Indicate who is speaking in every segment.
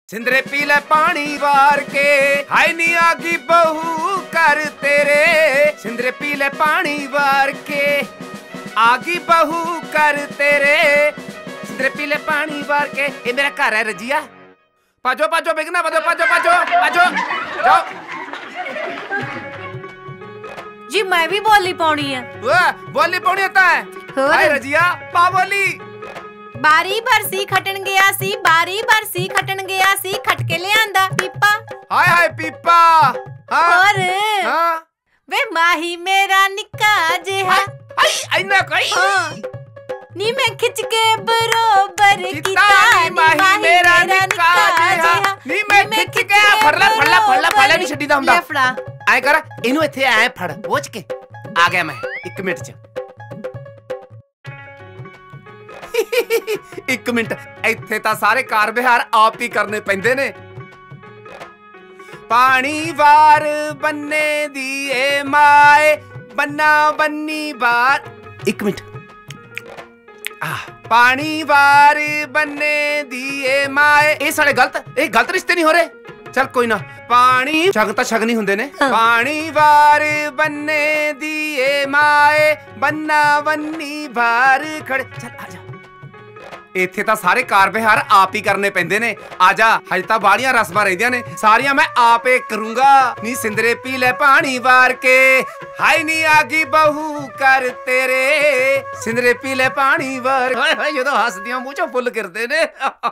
Speaker 1: सिंदरे P ले पानी वार के, हाय नी आगी बहू कर तेरे। सिंदरे पी ले पानी वार के, आगी बहू कर तेरे। सिंदरे पी ले पानी वार के। ये मेरा घर है रजिया। पाजो पाजो बिगना पाजो पाजो पाजो पाजो जाओ।
Speaker 2: जी मैं भी बोली पाउनी है।
Speaker 1: बोली पाउनी होता है। हाय रजिया पा बोली।
Speaker 2: बारी बरसी खटन गया सी, बारी बरसी खटन गया सी, खटके ले आंदा पीपा।
Speaker 1: हाय हाय पीपा। हाँ
Speaker 2: और वे माही मेरा निक्का जिहा।
Speaker 1: इन्ना कोई
Speaker 2: नी मैं खिंच के बरोबर कीता।
Speaker 1: माही मेरा निक्का जिहा, नी मैं खिंच के फड़ला फड़ला फड़ला फड़ला नहीं छड्डी दा हुंदा।
Speaker 2: ले फड़ा
Speaker 1: आए कर इनु इथे आए फड़ बोझ के आ गया मैं 1 मिनट च। 1 मिनट इत्थे तां सारे कार विहार आप ही करने पैंदे ने। पानी वार बन्ने दी ए माए, बन्ना बन्नी बार। 1 मिनट पानी वार बन्ने दी ए माए। ये सारे गलत रिश्ते नहीं हो रहे। चल कोई ना, पानी शग तो शग नहीं हुंदे ने। पानी वार बन्ने दी ए माए, बन्ना बन्नी बार खड़े। चल आजा, इत्थे तां सारे कार विहार आप ही करने पैंदे ने। आजा, हज तां बाड़ियां रस्मां रहिंदियां ने, सारियां मैं आप ही करूंगा। नी सिंदरे पी ले पानी वार के, हाय नी आगी बहू कर तेरे। सिंदरे पी ले पानी वार। जदों हसदियां मूंह चों फुੱਲ गिरदे ने।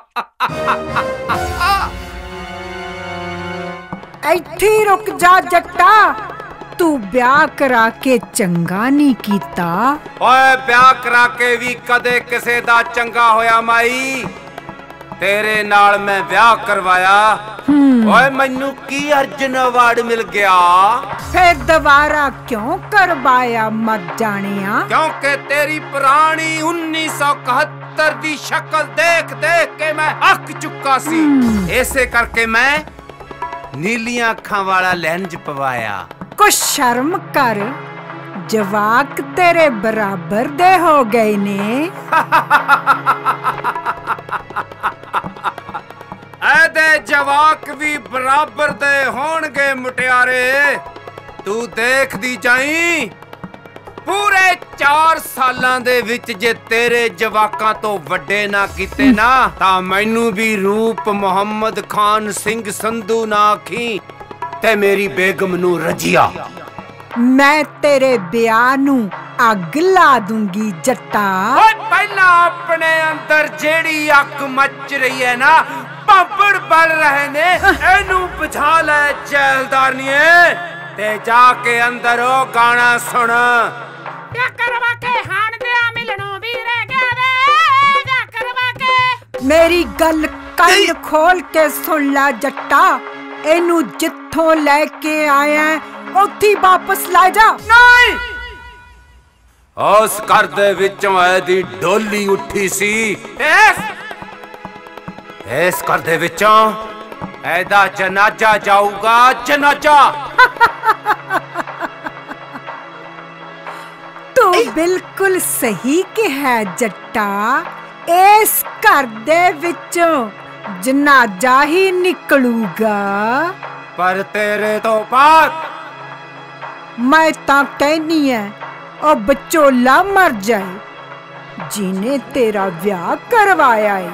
Speaker 3: ਇੱਥੇ रुक जा जट्टा, तू ब्याह करा के चंगा नहीं कीता।
Speaker 1: ओए ब्याह करा के भी कदे किसे दा चंगा होया माई। तेरे नाल मैं ब्याह करवाया। ओए मैनू की अर्जन अवार्ड मिल गया।
Speaker 3: फिर दोबारा क्यों करवाया मर जानिया?
Speaker 1: क्योंकि तेरी पुरानी 1971 दी शक्ल देख देख के मैं अक चुका सी। ऐसे करके मैं नीलियां अखां वाला लेंज पवाया।
Speaker 3: कुछ शर्म कर, जवाक तेरे बराबर दे हो गए ने।
Speaker 1: ऐदे जवाक भी बराबर दे होणगे मुटियारे। तू देख दी जाई, पूरे 4 सालां दे विच जे तेरे जवाकां तो वड्डे ना कीते ना, तां मैनू भी रूप मुहम्मद खान सिंह संधू ना आखी ते मेरी बेगम नू रजिया।
Speaker 3: मैं तेरे ब्याह नू अग ला दूंगी जट्टा।
Speaker 1: पहला अपने अंदर जेड़ी अग मच रही है ना, पापड़ बल रहे ने, एनू बुझा ले जैलदारनीए ते जाके अंदर ओ गाना सुन। क्या करवा के हाण दे मिलनो भी रह गया वे। क्या करवा के
Speaker 3: मेरी गल कान खोल के सुन ला जट्टा। एनू जिथों लेके आया उत्थे वापस ला जा।
Speaker 1: नहीं, उस घर दे विचों ऐदी डोली उठी सी। इस घर दे विचों ऐदा जनाजा जाऊगा, जनाजा।
Speaker 3: तू बिल्कुल सही कहा जट्टा। इस घर दे विचों जनाजा ही निकलूगा।
Speaker 1: पर तेरे तो बाद
Speaker 3: मैं तां कहनी है ओ बचोला मर जाए जिन्हें तेरा ब्याह करवाया है।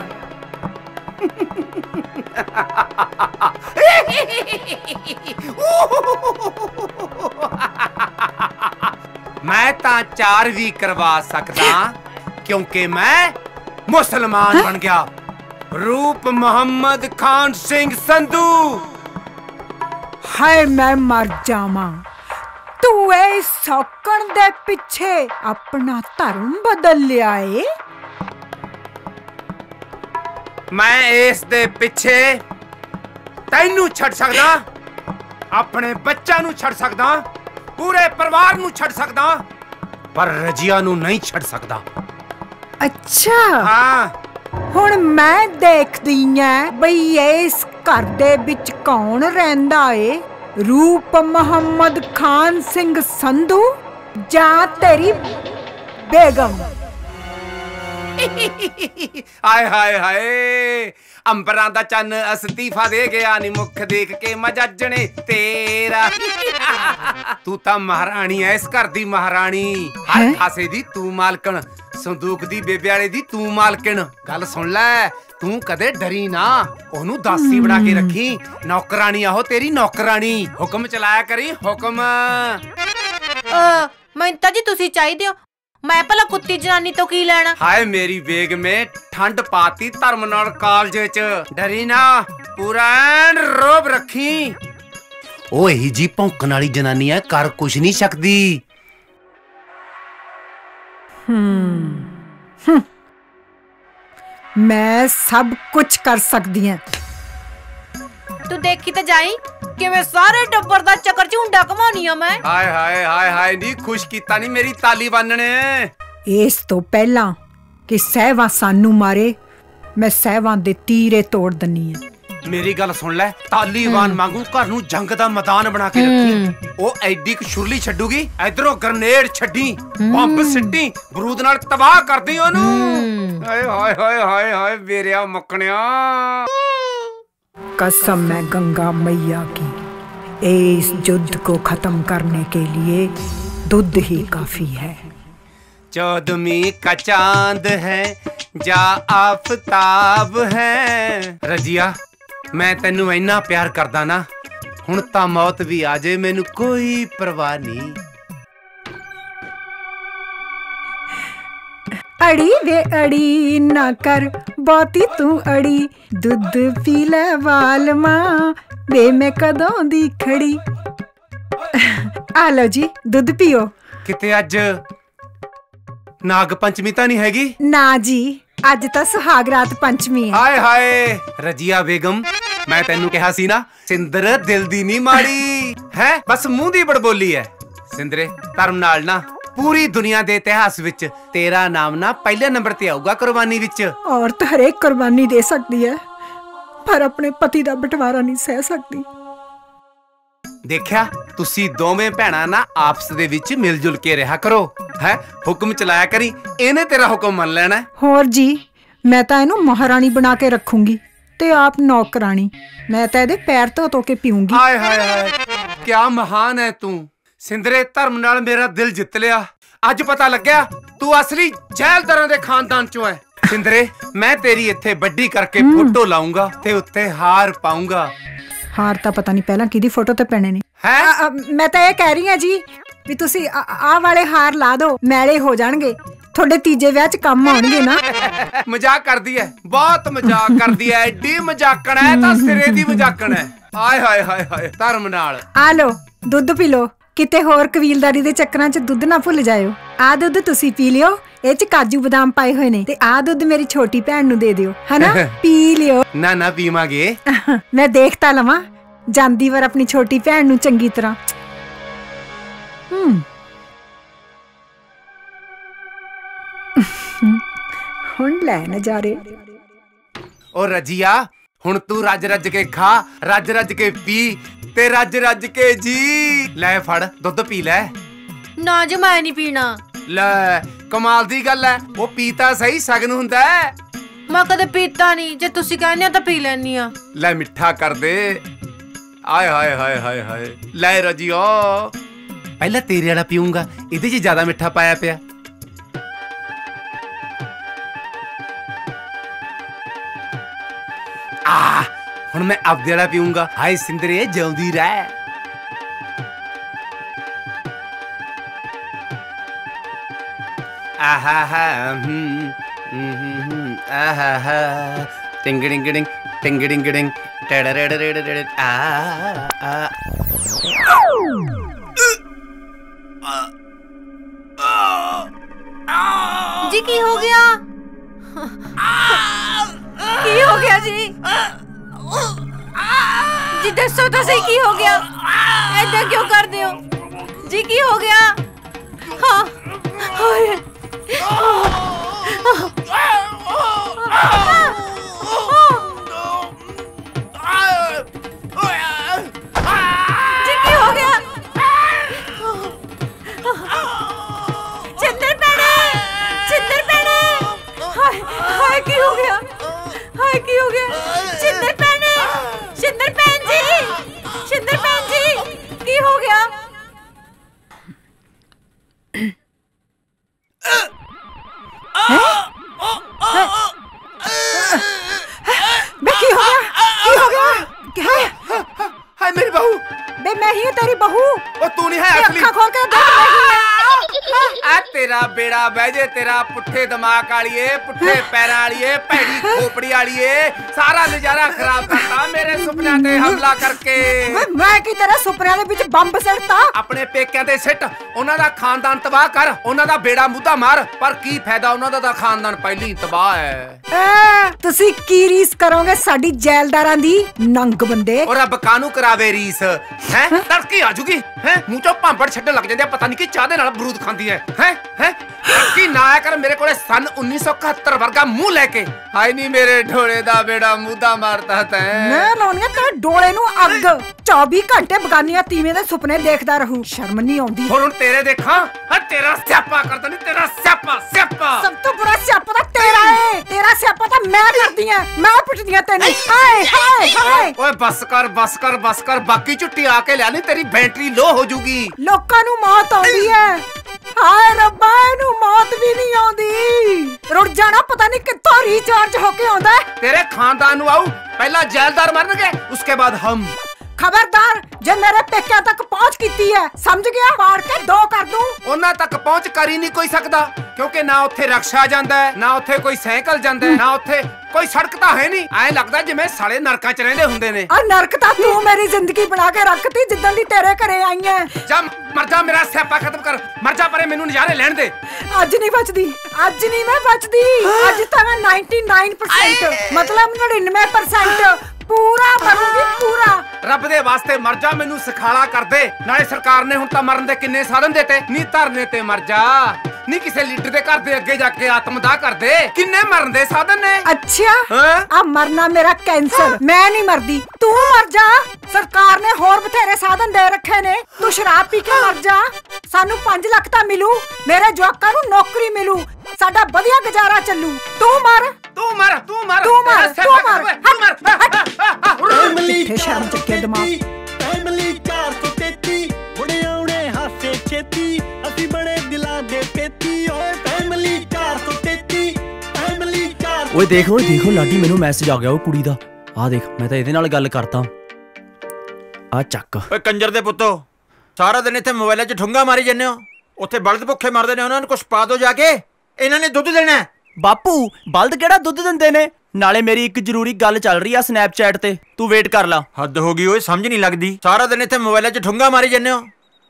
Speaker 1: मैं तां 4 भी करवा सकदा, क्योंकि मैं मुसलमान बन गया। रूप मोहम्मद खान सिंह संधू।
Speaker 3: हाय मैं मर जावां, तू ए सौकण दे पिछे अपना धर्म बदल लिया है।
Speaker 1: मैं इस दे पिछे तैनू छड़ सकदा, अपने बच्चा नू छड़ सकदा, पूरे परिवार नू छड़ सकदा, पर रजिया नू नहीं छड़ सकदा।
Speaker 3: अच्छा
Speaker 1: हाँ,
Speaker 3: हुण मैं देखदी हां बई इस घर दे विच कौन रहिंदा है। रूप मोहम्मद खान सिंह संधू जा तेरी बेगम।
Speaker 1: ਹਾਏ ਹਾਏ ਹਾਏ ਅੰਬਰਾਂ ਦਾ ਚੰਨ ਅਸਤੀਫਾ ਦੇ ਗਿਆ ਨੀ ਮੁਖ ਦੇਖ ਕੇ ਮਜੱਜਣੇ ਤੇਰਾ। ਤੂੰ ਤਾਂ ਮਹਾਰਾਣੀ ਐ ਇਸ ਘਰ ਦੀ ਮਹਾਰਾਣੀ, ਹਰ ਖਾਸੇ ਦੀ ਤੂੰ ਮਾਲਕਣ, ਸੰਦੂਕ ਦੀ ਬੇਬੇ ਵਾਲੇ ਦੀ ਤੂੰ ਮਾਲਕਣ। ਗੱਲ ਸੁਣ ਲੈ, ਤੂੰ ਕਦੇ ਡਰੀ ਨਾ, ਉਹਨੂੰ ਦਾਸੀ ਬਣਾ ਕੇ ਰੱਖੀ, ਨੌਕਰਾਣੀ ਆਹੋ ਤੇਰੀ ਨੌਕਰਾਣੀ, ਹੁਕਮ ਚਲਾਇਆ ਕਰੀ ਹੁਕਮ।
Speaker 2: ਮੈਨੂੰ ਤਾਂ ਜੀ ਤੁਸੀਂ ਚਾਹੀਦੇ ਹੋ, ਮੈਂ ਭਲਾ ਕੁੱਤੀ ਜਨਾਨੀ ਤੋਂ ਕੀ ਲੈਣਾ।
Speaker 1: ਹਾਏ ਮੇਰੀ ਬੇਗਮੇ ਠੰਡ ਪਾਤੀ ਧਰਮ ਨਾਲ ਕਾਲਜ ਚ, ਡਰੀ ਨਾ, ਪੂਰਾ ਰੋਬ ਰੱਖੀ। ਉਹ ਇਹੀ ਜੀ ਭੌਂਕਣ ਵਾਲੀ ਜਨਾਨੀ ਐ, ਕਰ ਕੁਛ ਨਹੀਂ ਸਕਦੀ।
Speaker 3: ਮੈਂ ਸਭ ਕੁਝ ਕਰ ਸਕਦੀ ਹਾਂ।
Speaker 2: ਤੂੰ ਦੇਖੀ ਤਾਂ ਜਾਈ ਕਿਵੇਂ ਸਾਰੇ ਟੱਬਰ ਦਾ ਚੱਕਰ ਝੁੰਡਾ ਘਮਾਉਣੀ ਆ ਮੈਂ।
Speaker 1: ਹਾਏ ਹਾਏ ਹਾਏ ਹਾਏ ਨੀ ਖੁਸ਼ ਕੀਤਾ ਨੀ ਮੇਰੀ ਤਾਲੀ ਬੰਨਣੇ।
Speaker 3: ਇਸ ਤੋਂ ਪਹਿਲਾਂ ਕਿ ਸਹਿਵਾ ਸਾਨੂੰ ਮਾਰੇ, ਮੈਂ ਸਹਿਵਾਂ ਦੇ ਤੀਰੇ ਤੋੜ ਦਨੀ ਆ।
Speaker 1: ਮੇਰੀ ਗੱਲ ਸੁਣ ਲੈ, ਤਾਲੀਬਾਨ ਵਾਂਗੂ ਘਰ ਨੂੰ ਜੰਗ ਦਾ ਮੈਦਾਨ ਬਣਾ ਕੇ ਰੱਖੀ। ਉਹ ਐਡੀ ਕੁ ਛੁਰਲੀ ਛੱਡੂਗੀ, ਇਧਰੋਂ ਗ੍ਰਨੇਡ ਛੱਡੀ, ਬੰਬ ਸਿੱਟੀ, ਬਰੂਦ ਨਾਲ ਤਬਾਹ ਕਰਦੀ ਉਹਨੂੰ। ਹਾਏ ਹਾਏ ਹਾਏ ਹਾਏ ਹਾਏ ਮੇਰਿਆ ਮੁੱਕਣਿਆ।
Speaker 3: कसम है गंगा मैया की, इस युद्ध को खत्म करने के लिए दूध ही काफी है।
Speaker 1: 14वीं का चांद है जा आफताब है। रजिया मैं तेनू इन्ना प्यार करदा ना, हुण तां मौत भी आ जाए मैनू कोई परवाह नहीं।
Speaker 3: अड़ी वे अड़ी ना कर बहुती तू अड़ी, दुध पी ले वाल मां वे मैं कदों दी खड़ी। आ लो जी दुध पियो।
Speaker 1: किते अज नाग पंचमी तां नहीं हैगी?
Speaker 3: ना जी, अज तां सुहाग रात पंचमी है।
Speaker 1: हाय हाय रजिया बेगम, मैं तेनू कहा सी ना, सिंदर दिल दी नहीं माड़ी है, बस मुंह दी बड़बोली है। सिंदरे धर्म नाल ना पूरी दुनिया दे इतिहास विच तेरा नाम ना पहले नंबर ते आऊगा कुर्बानी विच।
Speaker 3: औरत हरेक कुर्बानी दे सकती है, पर अपने पति दा बंटवारा नहीं सह सकती।
Speaker 1: देखिया तुसी दोवें भैणां ना आपस दे विच मिल जुल के रहा करो है, हुक्म चलाया करी, इहने तेरा हुक्म मन लेना है।
Speaker 3: होर जी, मैं तां इहनूं महारानी बना के रखूंगी ते आप नौकरानी। मैं तां इहदे पैर धो के पीऊंगी।
Speaker 1: हाय हाय हाय क्या महान है तू। सिंदरे धर्म नाल मेरा दिल जित लिया, अज पता लग्या तू असली जैलदारां दे खानदान चों है। सिंदरे मैं तेरी इत्थे बड्डी करके फोटो लाऊंगा ते उत्ते हार पाऊंगा।
Speaker 3: हार तां पता नहीं पहलां किहदी फोटो ते पैणे ने
Speaker 1: है।
Speaker 3: मैं तां इह कह रही हां जी भी तुसी आ वाले हार ला दो, मैले हो जाणगे, थोड़े तीजे विआह च काम आउणगे ना।
Speaker 1: मजाक करदी है, बहुत मजाक करदी है, एडी मजाकण है तां सिरे दी मजाकण है। हाय हाय हाय हाय धर्म नाल।
Speaker 3: आ लो दुध पी लो, किते होर कबीलदारी दे चक्करां च दुध ना भुल जायो। आ दुध तुसी पी लियो, ਇਹ ਚ ਕਾਜੂ ਬਦਾਮ ਪਾਏ ਹੋਏ ਨੇ, ਤੇ ਆ ਦੁੱਧ ਮੇਰੀ ਛੋਟੀ ਭੈਣ ਨੂੰ ਦੇ ਦਿਓ, ਹਨਾ? ਪੀ ਲਿਓ।
Speaker 1: ਨਾ ਨਾ ਪੀਵਾਂਗੇ।
Speaker 3: ਮੈਂ ਦੇਖ ਤਾਂ ਲਵਾਂ ਜਾਂਦੀ ਵਾਰ ਆਪਣੀ ਛੋਟੀ ਭੈਣ ਨੂੰ ਚੰਗੀ ਤਰ੍ਹਾਂ। ਹੁਣ ਲੈ ਨਜ਼ਾਰੇ।
Speaker 1: ਉਹ ਰਜੀਆ ਹੁਣ ਤੂੰ ਰੱਜ ਰੱਜ ਕੇ ਖਾ, ਰੱਜ ਰੱਜ ਕੇ ਪੀ ਤੇ ਰੱਜ ਰੱਜ ਕੇ ਜੀ। ਲੈ ਫੜ ਦੁੱਧ ਪੀ ਲੈ।
Speaker 2: ਨਾ ਜੀ ਮੈਂ ਨਹੀਂ ਪੀਣਾ।
Speaker 1: ਲੈ ਕਮਾਲ ਦੀ ਗੱਲ ਹੈ, ਉਹ ਪੀਤਾ ਸਹੀ ਸਗਨ ਹੁੰਦਾ ਹੈ।
Speaker 2: ਮੈਂ ਕਦੇ ਪੀਤਾ ਨਹੀਂ, ਜੇ ਤੁਸੀਂ ਕਹਿੰਦੇ ਹੋ ਤਾਂ ਪੀ ਲੈਣੀ ਆ।
Speaker 1: ਲੈ ਮਿੱਠਾ ਕਰ ਦੇ। ਆਏ ਹਾਏ ਹਾਏ ਹਾਏ ਹਾਏ ਲੈ ਰਜੀਓ, ਪਹਿਲਾਂ ਤੇਰੇ ਵਾਲਾ ਪੀਊਂਗਾ, ਇਹਦੇ 'ਚ ਜ਼ਿਆਦਾ ਮਿੱਠਾ ਪਾਇਆ ਪਿਆ। ਆ ਹੁਣ ਮੈਂ ਆਪਦੇ ਵਾਲਾ ਪੀਊਂਗਾ। ਹਾਏ ਸਿੰਦਰੇ ਜਿਉਂਦੀ ਰਹਿ। ਆਹਾ ਆਹਾ ਟਿੰਗ ਡਿੰਗ ਡਿੰਗ ਟਿੰਗ ਡਿੰਗ ਡਿੰਗ ਟੜੜੜੜੜ ਆ
Speaker 2: जी की हो गया? की हो गया जी? जी दसो तो सही की हो गया? ऐसा क्यों कर दे हो जी? की हो गया? हाँ जी की हो गया? छिंदर पैने हाय ਰਿਹਾ? ਸ਼ਿੰਦਰ ਭੈਣ, ਸ਼ਿੰਦਰ ਭੈਣ ਜੀ, ਸ਼ਿੰਦਰ ਭੈਣ ਜੀ, ਕੀ ਹੋ ਗਿਆ?
Speaker 3: बे की हो गया? क्या है?
Speaker 1: हाय मेरी बहू।
Speaker 3: बे मैं ही तेरी बहू।
Speaker 1: ओ तू नहीं है असली।
Speaker 3: अखा खोल के देख, मैं ही है।
Speaker 1: आ तेरा बेड़ा बहजे तेरा पुट्ठे दिमाग वालीए, पुट्ठे पैरां वालीए, भैड़ी खोपड़ी वालीए, सारा नजारा खराब करता मेरे सुपनियां ते हमला करके।
Speaker 3: मैं की तेरे सुपनियां दे विच बंब सिੱਟਦਾ?
Speaker 1: अपने पेकिਆਂ ਤੇ ਸਿੱਟ, ਉਹਨਾਂ ਦਾ ਖਾਨਦਾਨ ਤਬਾਹ ਕਰ, ਉਹਨਾਂ ਦਾ ਬੇੜਾ ਮੁੱਦਾ ਮਾਰ, ਪਰ ਕੀ ਫਾਇਦਾ, ਉਹਨਾਂ ਦਾ ਤਾਂ ਖਾਨਦਾਨ ਪਹਿਲੀ ਹੀ ਤਬਾਹ ਹੈ।
Speaker 3: ਤੁਸੀਂ ਕੀ ਰੀਸ ਕਰੋਗੇ ਸਾਡੀ ਜੈਲਦਾਰਾਂ ਦੀ, ਨੰਗ ਬੰਦੇ?
Speaker 1: ਉਹ ਰੱਬ ਕਾਹਨੂੰ ਕਰਾਵੇ ਰੀਸ ਹੈ? ਤੜਕੀ ਆ ਜੂਗੀ ਹੈ, ਮੂੰਹ ਚੋਂ ਭਾਂਬੜ ਛੱਡਣ ਲੱਗ ਜਾਂਦੇ, ਪਤਾ ਨਹੀਂ ਕੀ ਚਾਹ ਦੇ ਨਾਲ ਬਰੂਦ ਖਾਂਦੀ ਹੈ। ਕੀ ਨਾ ਆਇਆ ਕਰ ਮੇਰੇ ਕੋਲੇ ਸਨ 1971 ਵਰਗਾ ਮੂੰਹ ਲੈ ਕੇ। ਹਾਏ ਨਹੀਂ ਮੇਰੇ ਢੋਲੇ ਦਾ ਬੇੜਾ ਮੁੱਦਾ ਮਾਰਤਾ ਤੈਂ।
Speaker 3: ਮੈਂ ਲਾਉਣੀਆਂ ਤੇਰੇ ਡੋਲੇ ਨੂੰ ਅੱਗ। 24 ਘੰਟੇ ਬਗਾਨੀਆਂ ਤੀਵੇਂ ਦੇ ਸੁਪਨੇ ਦੇਖਦਾ ਰਹੂ, ਸ਼ਰਮ ਨਹੀਂ ਆਉਂਦੀ?
Speaker 1: ਹੁਣ ਤੇਰੇ ਦੇਖਾਂ, ਤੇਰਾ ਸਿਆਪਾ ਕਰਦਾ ਨਹੀਂ, ਤੇਰਾ ਸਿਆਪਾ ਸਿਆਪਾ।
Speaker 3: ਸਭ ਤੋਂ ਬੁਰਾ ਸਿਆਪਾ ਤਾਂ ਤੇਰਾ ਏ। ਤੇਰਾ ਸਿਆਪਾ ਤਾਂ ਮੈਂ ਕਰਦੀ ਆਂ, ਮੈਂ ਪਿੱਟਦੀ ਆਂ ਤੈਨੂੰ। ਹਾਏ ਹਾਏ ਹਾਏ।
Speaker 1: ਓਏ ਬਸ ਕਰ ਬਸ ਕਰ ਬਸ ਕਰ, ਬਾਕੀ ਝੁੱਟੀ ਆ ਕੇ ਲੈ ਨਹੀਂ, ਤੇਰੀ ਬੈਟਰੀ ਲੋ ਹੋ ਜੂਗੀ।
Speaker 3: ਲੋਕਾਂ ਨੂੰ ਮੌਤ ਆਉਂਦੀ ਹੈ, ਹਾਏ ਰੱਬਾ ਇਹਨੂੰ ਮੌਤ ਵੀ ਨਹੀਂ ਆਉਂਦੀ। ਰੁੜ ਜਾਣਾ ਪਤਾ ਨਹੀਂ ਕਿੱਥੋਂ ਰੀਚਾਰਜ ਹੋ ਕੇ ਆਉਂਦਾ।
Speaker 1: तेरे खानदान ਨੂੰ ਆਉ, ਪਹਿਲਾਂ ਜੈਲਦਾਰ ਮਰਨਗੇ, उसके बाद हम।
Speaker 3: खबरदार जे मेरे पेकिਆਂ तक पहुंच ਕੀਤੀ ਹੈ, समझ गया? फाड़ के दो कर दूं।
Speaker 1: ਉਹਨਾਂ ਤੱਕ ਪਹੁੰਚ ਕਰ ਹੀ ਨਹੀਂ ਕੋਈ ਸਕਦਾ, ਕਿਉਂਕਿ ਨਾ ਉੱਥੇ ਰਕਸ਼ਾ ਜਾਂਦਾ ਹੈ, ਨਾ ਉੱਥੇ ਕੋਈ ਸਾਈਕਲ ਜਾਂਦਾ ਹੈ, ਨਾ ਉੱਥੇ ਕੋਈ ਸੜਕ ਤਾਂ ਹੈ ਨਹੀਂ। ਐਂ ਲੱਗਦਾ ਜਿਵੇਂ ਸਾਲੇ ਨਰਕਾਂ 'ਚ ਰਹਿੰਦੇ ਹੁੰਦੇ ਨੇ।
Speaker 3: ਆ ਨਰਕ ਤਾਂ ਤੂੰ ਮੇਰੀ ਜ਼ਿੰਦਗੀ ਬਣਾ ਕੇ ਰੱਖਤੀ ਜਿੱਦਣ ਦੀ ਤੇਰੇ ਘਰੇ ਆਈ ਐ।
Speaker 1: ਜਾ ਮਰ ਜਾ, ਮੇਰਾ ਸਿਆਪਾ ਖਤਮ ਕਰ, ਮਰ ਜਾ ਪਰੇ, ਮੈਨੂੰ ਨਜ਼ਾਰੇ ਲੈਣ ਦੇ।
Speaker 3: ਅੱਜ ਨਹੀਂ ਬਚਦੀ, ਅੱਜ ਨਹੀਂ ਮੈਂ ਬਚਦੀ। ਅੱਜ ਤਾਂ ਮੈਂ 99% ਮਤਲਬ 99% ਪੂਰਾ ਮਰੂੰਗੀ, ਪੂਰਾ।
Speaker 1: ਰੱਬ ਦੇ ਵਾਸਤੇ ਮਰ ਜਾ, ਮੈਨੂੰ ਸਿਖਾਲਾ ਕਰ ਦੇ। ਨਾਲੇ ਸਰਕਾਰ ਨੇ ਹੁਣ ਤਾਂ ਮਰਨ ਦੇ ਕਿੰਨੇ ਸਾਧਨ ਦਿੱਤੇ, ਨੀ ਧਰਨੇ ਤੇ ਮਰ ਜਾ, ਨੀ ਕਿਸੇ ਲੀਡਰ ਦੇ ਘਰ ਦੇ ਅੱਗੇ ਜਾ ਕੇ ਆਤਮਦਾਹ ਕਰ ਦੇ, ਕਿੰਨੇ ਮਰਨ ਦੇ ਸਾਧਨ ਨੇ।
Speaker 3: ਅੱਛਾ ਆ ਮਰਨਾ ਮੇਰਾ ਕੈਂਸਰ, ਮੈਂ ਨਹੀਂ ਮਰਦੀ, ਤੂੰ ਮਰ ਜਾ। ਸਰਕਾਰ ਨੇ ਹੋਰ ਬਥੇਰੇ ਸਾਧਨ ਦੇ ਰੱਖੇ ਨੇ, ਤੂੰ ਸ਼ਰਾਬ ਪੀ ਕੇ ਮਰ ਜਾ। ਸਾਨੂੰ 5 ਲੱਖ ਤਾਂ ਮਿਲੂ, ਮੇਰੇ ਜਵਾਕਾਂ ਨੂੰ ਨੌਕਰੀ ਮਿਲੂ, ਸਾਡਾ ਵਧੀਆ ਗੁਜ਼ਾਰਾ ਚੱਲੂ। ਤੂੰ ਮਰ,
Speaker 1: ਤੂੰ ਮਰ, ਤੂੰ ਮਰ,
Speaker 3: ਤੂੰ ਮਰ, ਤੂੰ ਮਰ।
Speaker 4: ਫੈਮਿਲੀ
Speaker 3: ਸ਼ਰਮ ਚੱਕੇ ਦਿਮਾਗ।
Speaker 4: ਫੈਮਿਲੀ 433 ਬੁੜੇ ਆਉਣੇ ਹਾਸੇ ਛੇਤੀ, ਅਸੀਂ ਬੜੇ ਦਿਲਾਂ ਦੇ ਪੇਤੀ। ਓਏ ਫੈਮਿਲੀ 433 ਫੈਮਿਲੀ 4।
Speaker 5: ਓਏ ਦੇਖੋ ਲਾਡੀ, ਮੈਨੂੰ ਮੈਸੇਜ ਆ ਗਿਆ ਉਹ ਕੁੜੀ ਦਾ। ਆ ਦੇਖ, ਮੈਂ ਤਾਂ ਇਹਦੇ ਨਾਲ ਗੱਲ ਕਰਤਾ। ਆ ਚੱਕ।
Speaker 6: ਓਏ ਕੰਜਰ ਦੇ ਪੁੱਤੋ, ਸਾਰਾ ਦਿਨ ਇੱਥੇ ਮੋਬਾਈਲਾਂ 'ਚ ਠੁੰਗਾ ਮਾਰੀ ਜਾਂਦੇ ਹੋ, ਉੱਥੇ ਬਲਦ ਭੁੱਖੇ ਮਰਦੇ ਨੇ, ਉਹਨਾਂ ਨੂੰ ਕੁਛ ਪਾ ਦੋ ਜਾ ਕੇ। ਇਹਨਾਂ ਨੇ ਦੁੱਧ ਦੇਣਾ।
Speaker 5: ਬਾਪੂ ਬਲਦ ਕਿਹੜਾ ਦੁੱਧ ਦਿੰਦੇ ਨੇ? ਨਾਲੇ ਮੇਰੀ ਇੱਕ ਜ਼ਰੂਰੀ ਗੱਲ ਚੱਲ ਰਹੀ ਆ ਸਨੈਪਚੈਟ ਤੇ, ਤੂੰ ਵੇਟ ਕਰ ਲਾ।
Speaker 6: ਹੱਦ ਹੋ ਗਈ ਓਏ, ਸਮਝ ਨਹੀਂ ਲੱਗਦੀ, ਸਾਰਾ ਦਿਨ ਇੱਥੇ ਮੋਬਾਈਲਾਂ 'ਚ ਠੁੰਗਾ ਮਾਰੀ ਜਾਂਦੇ ਹੋ।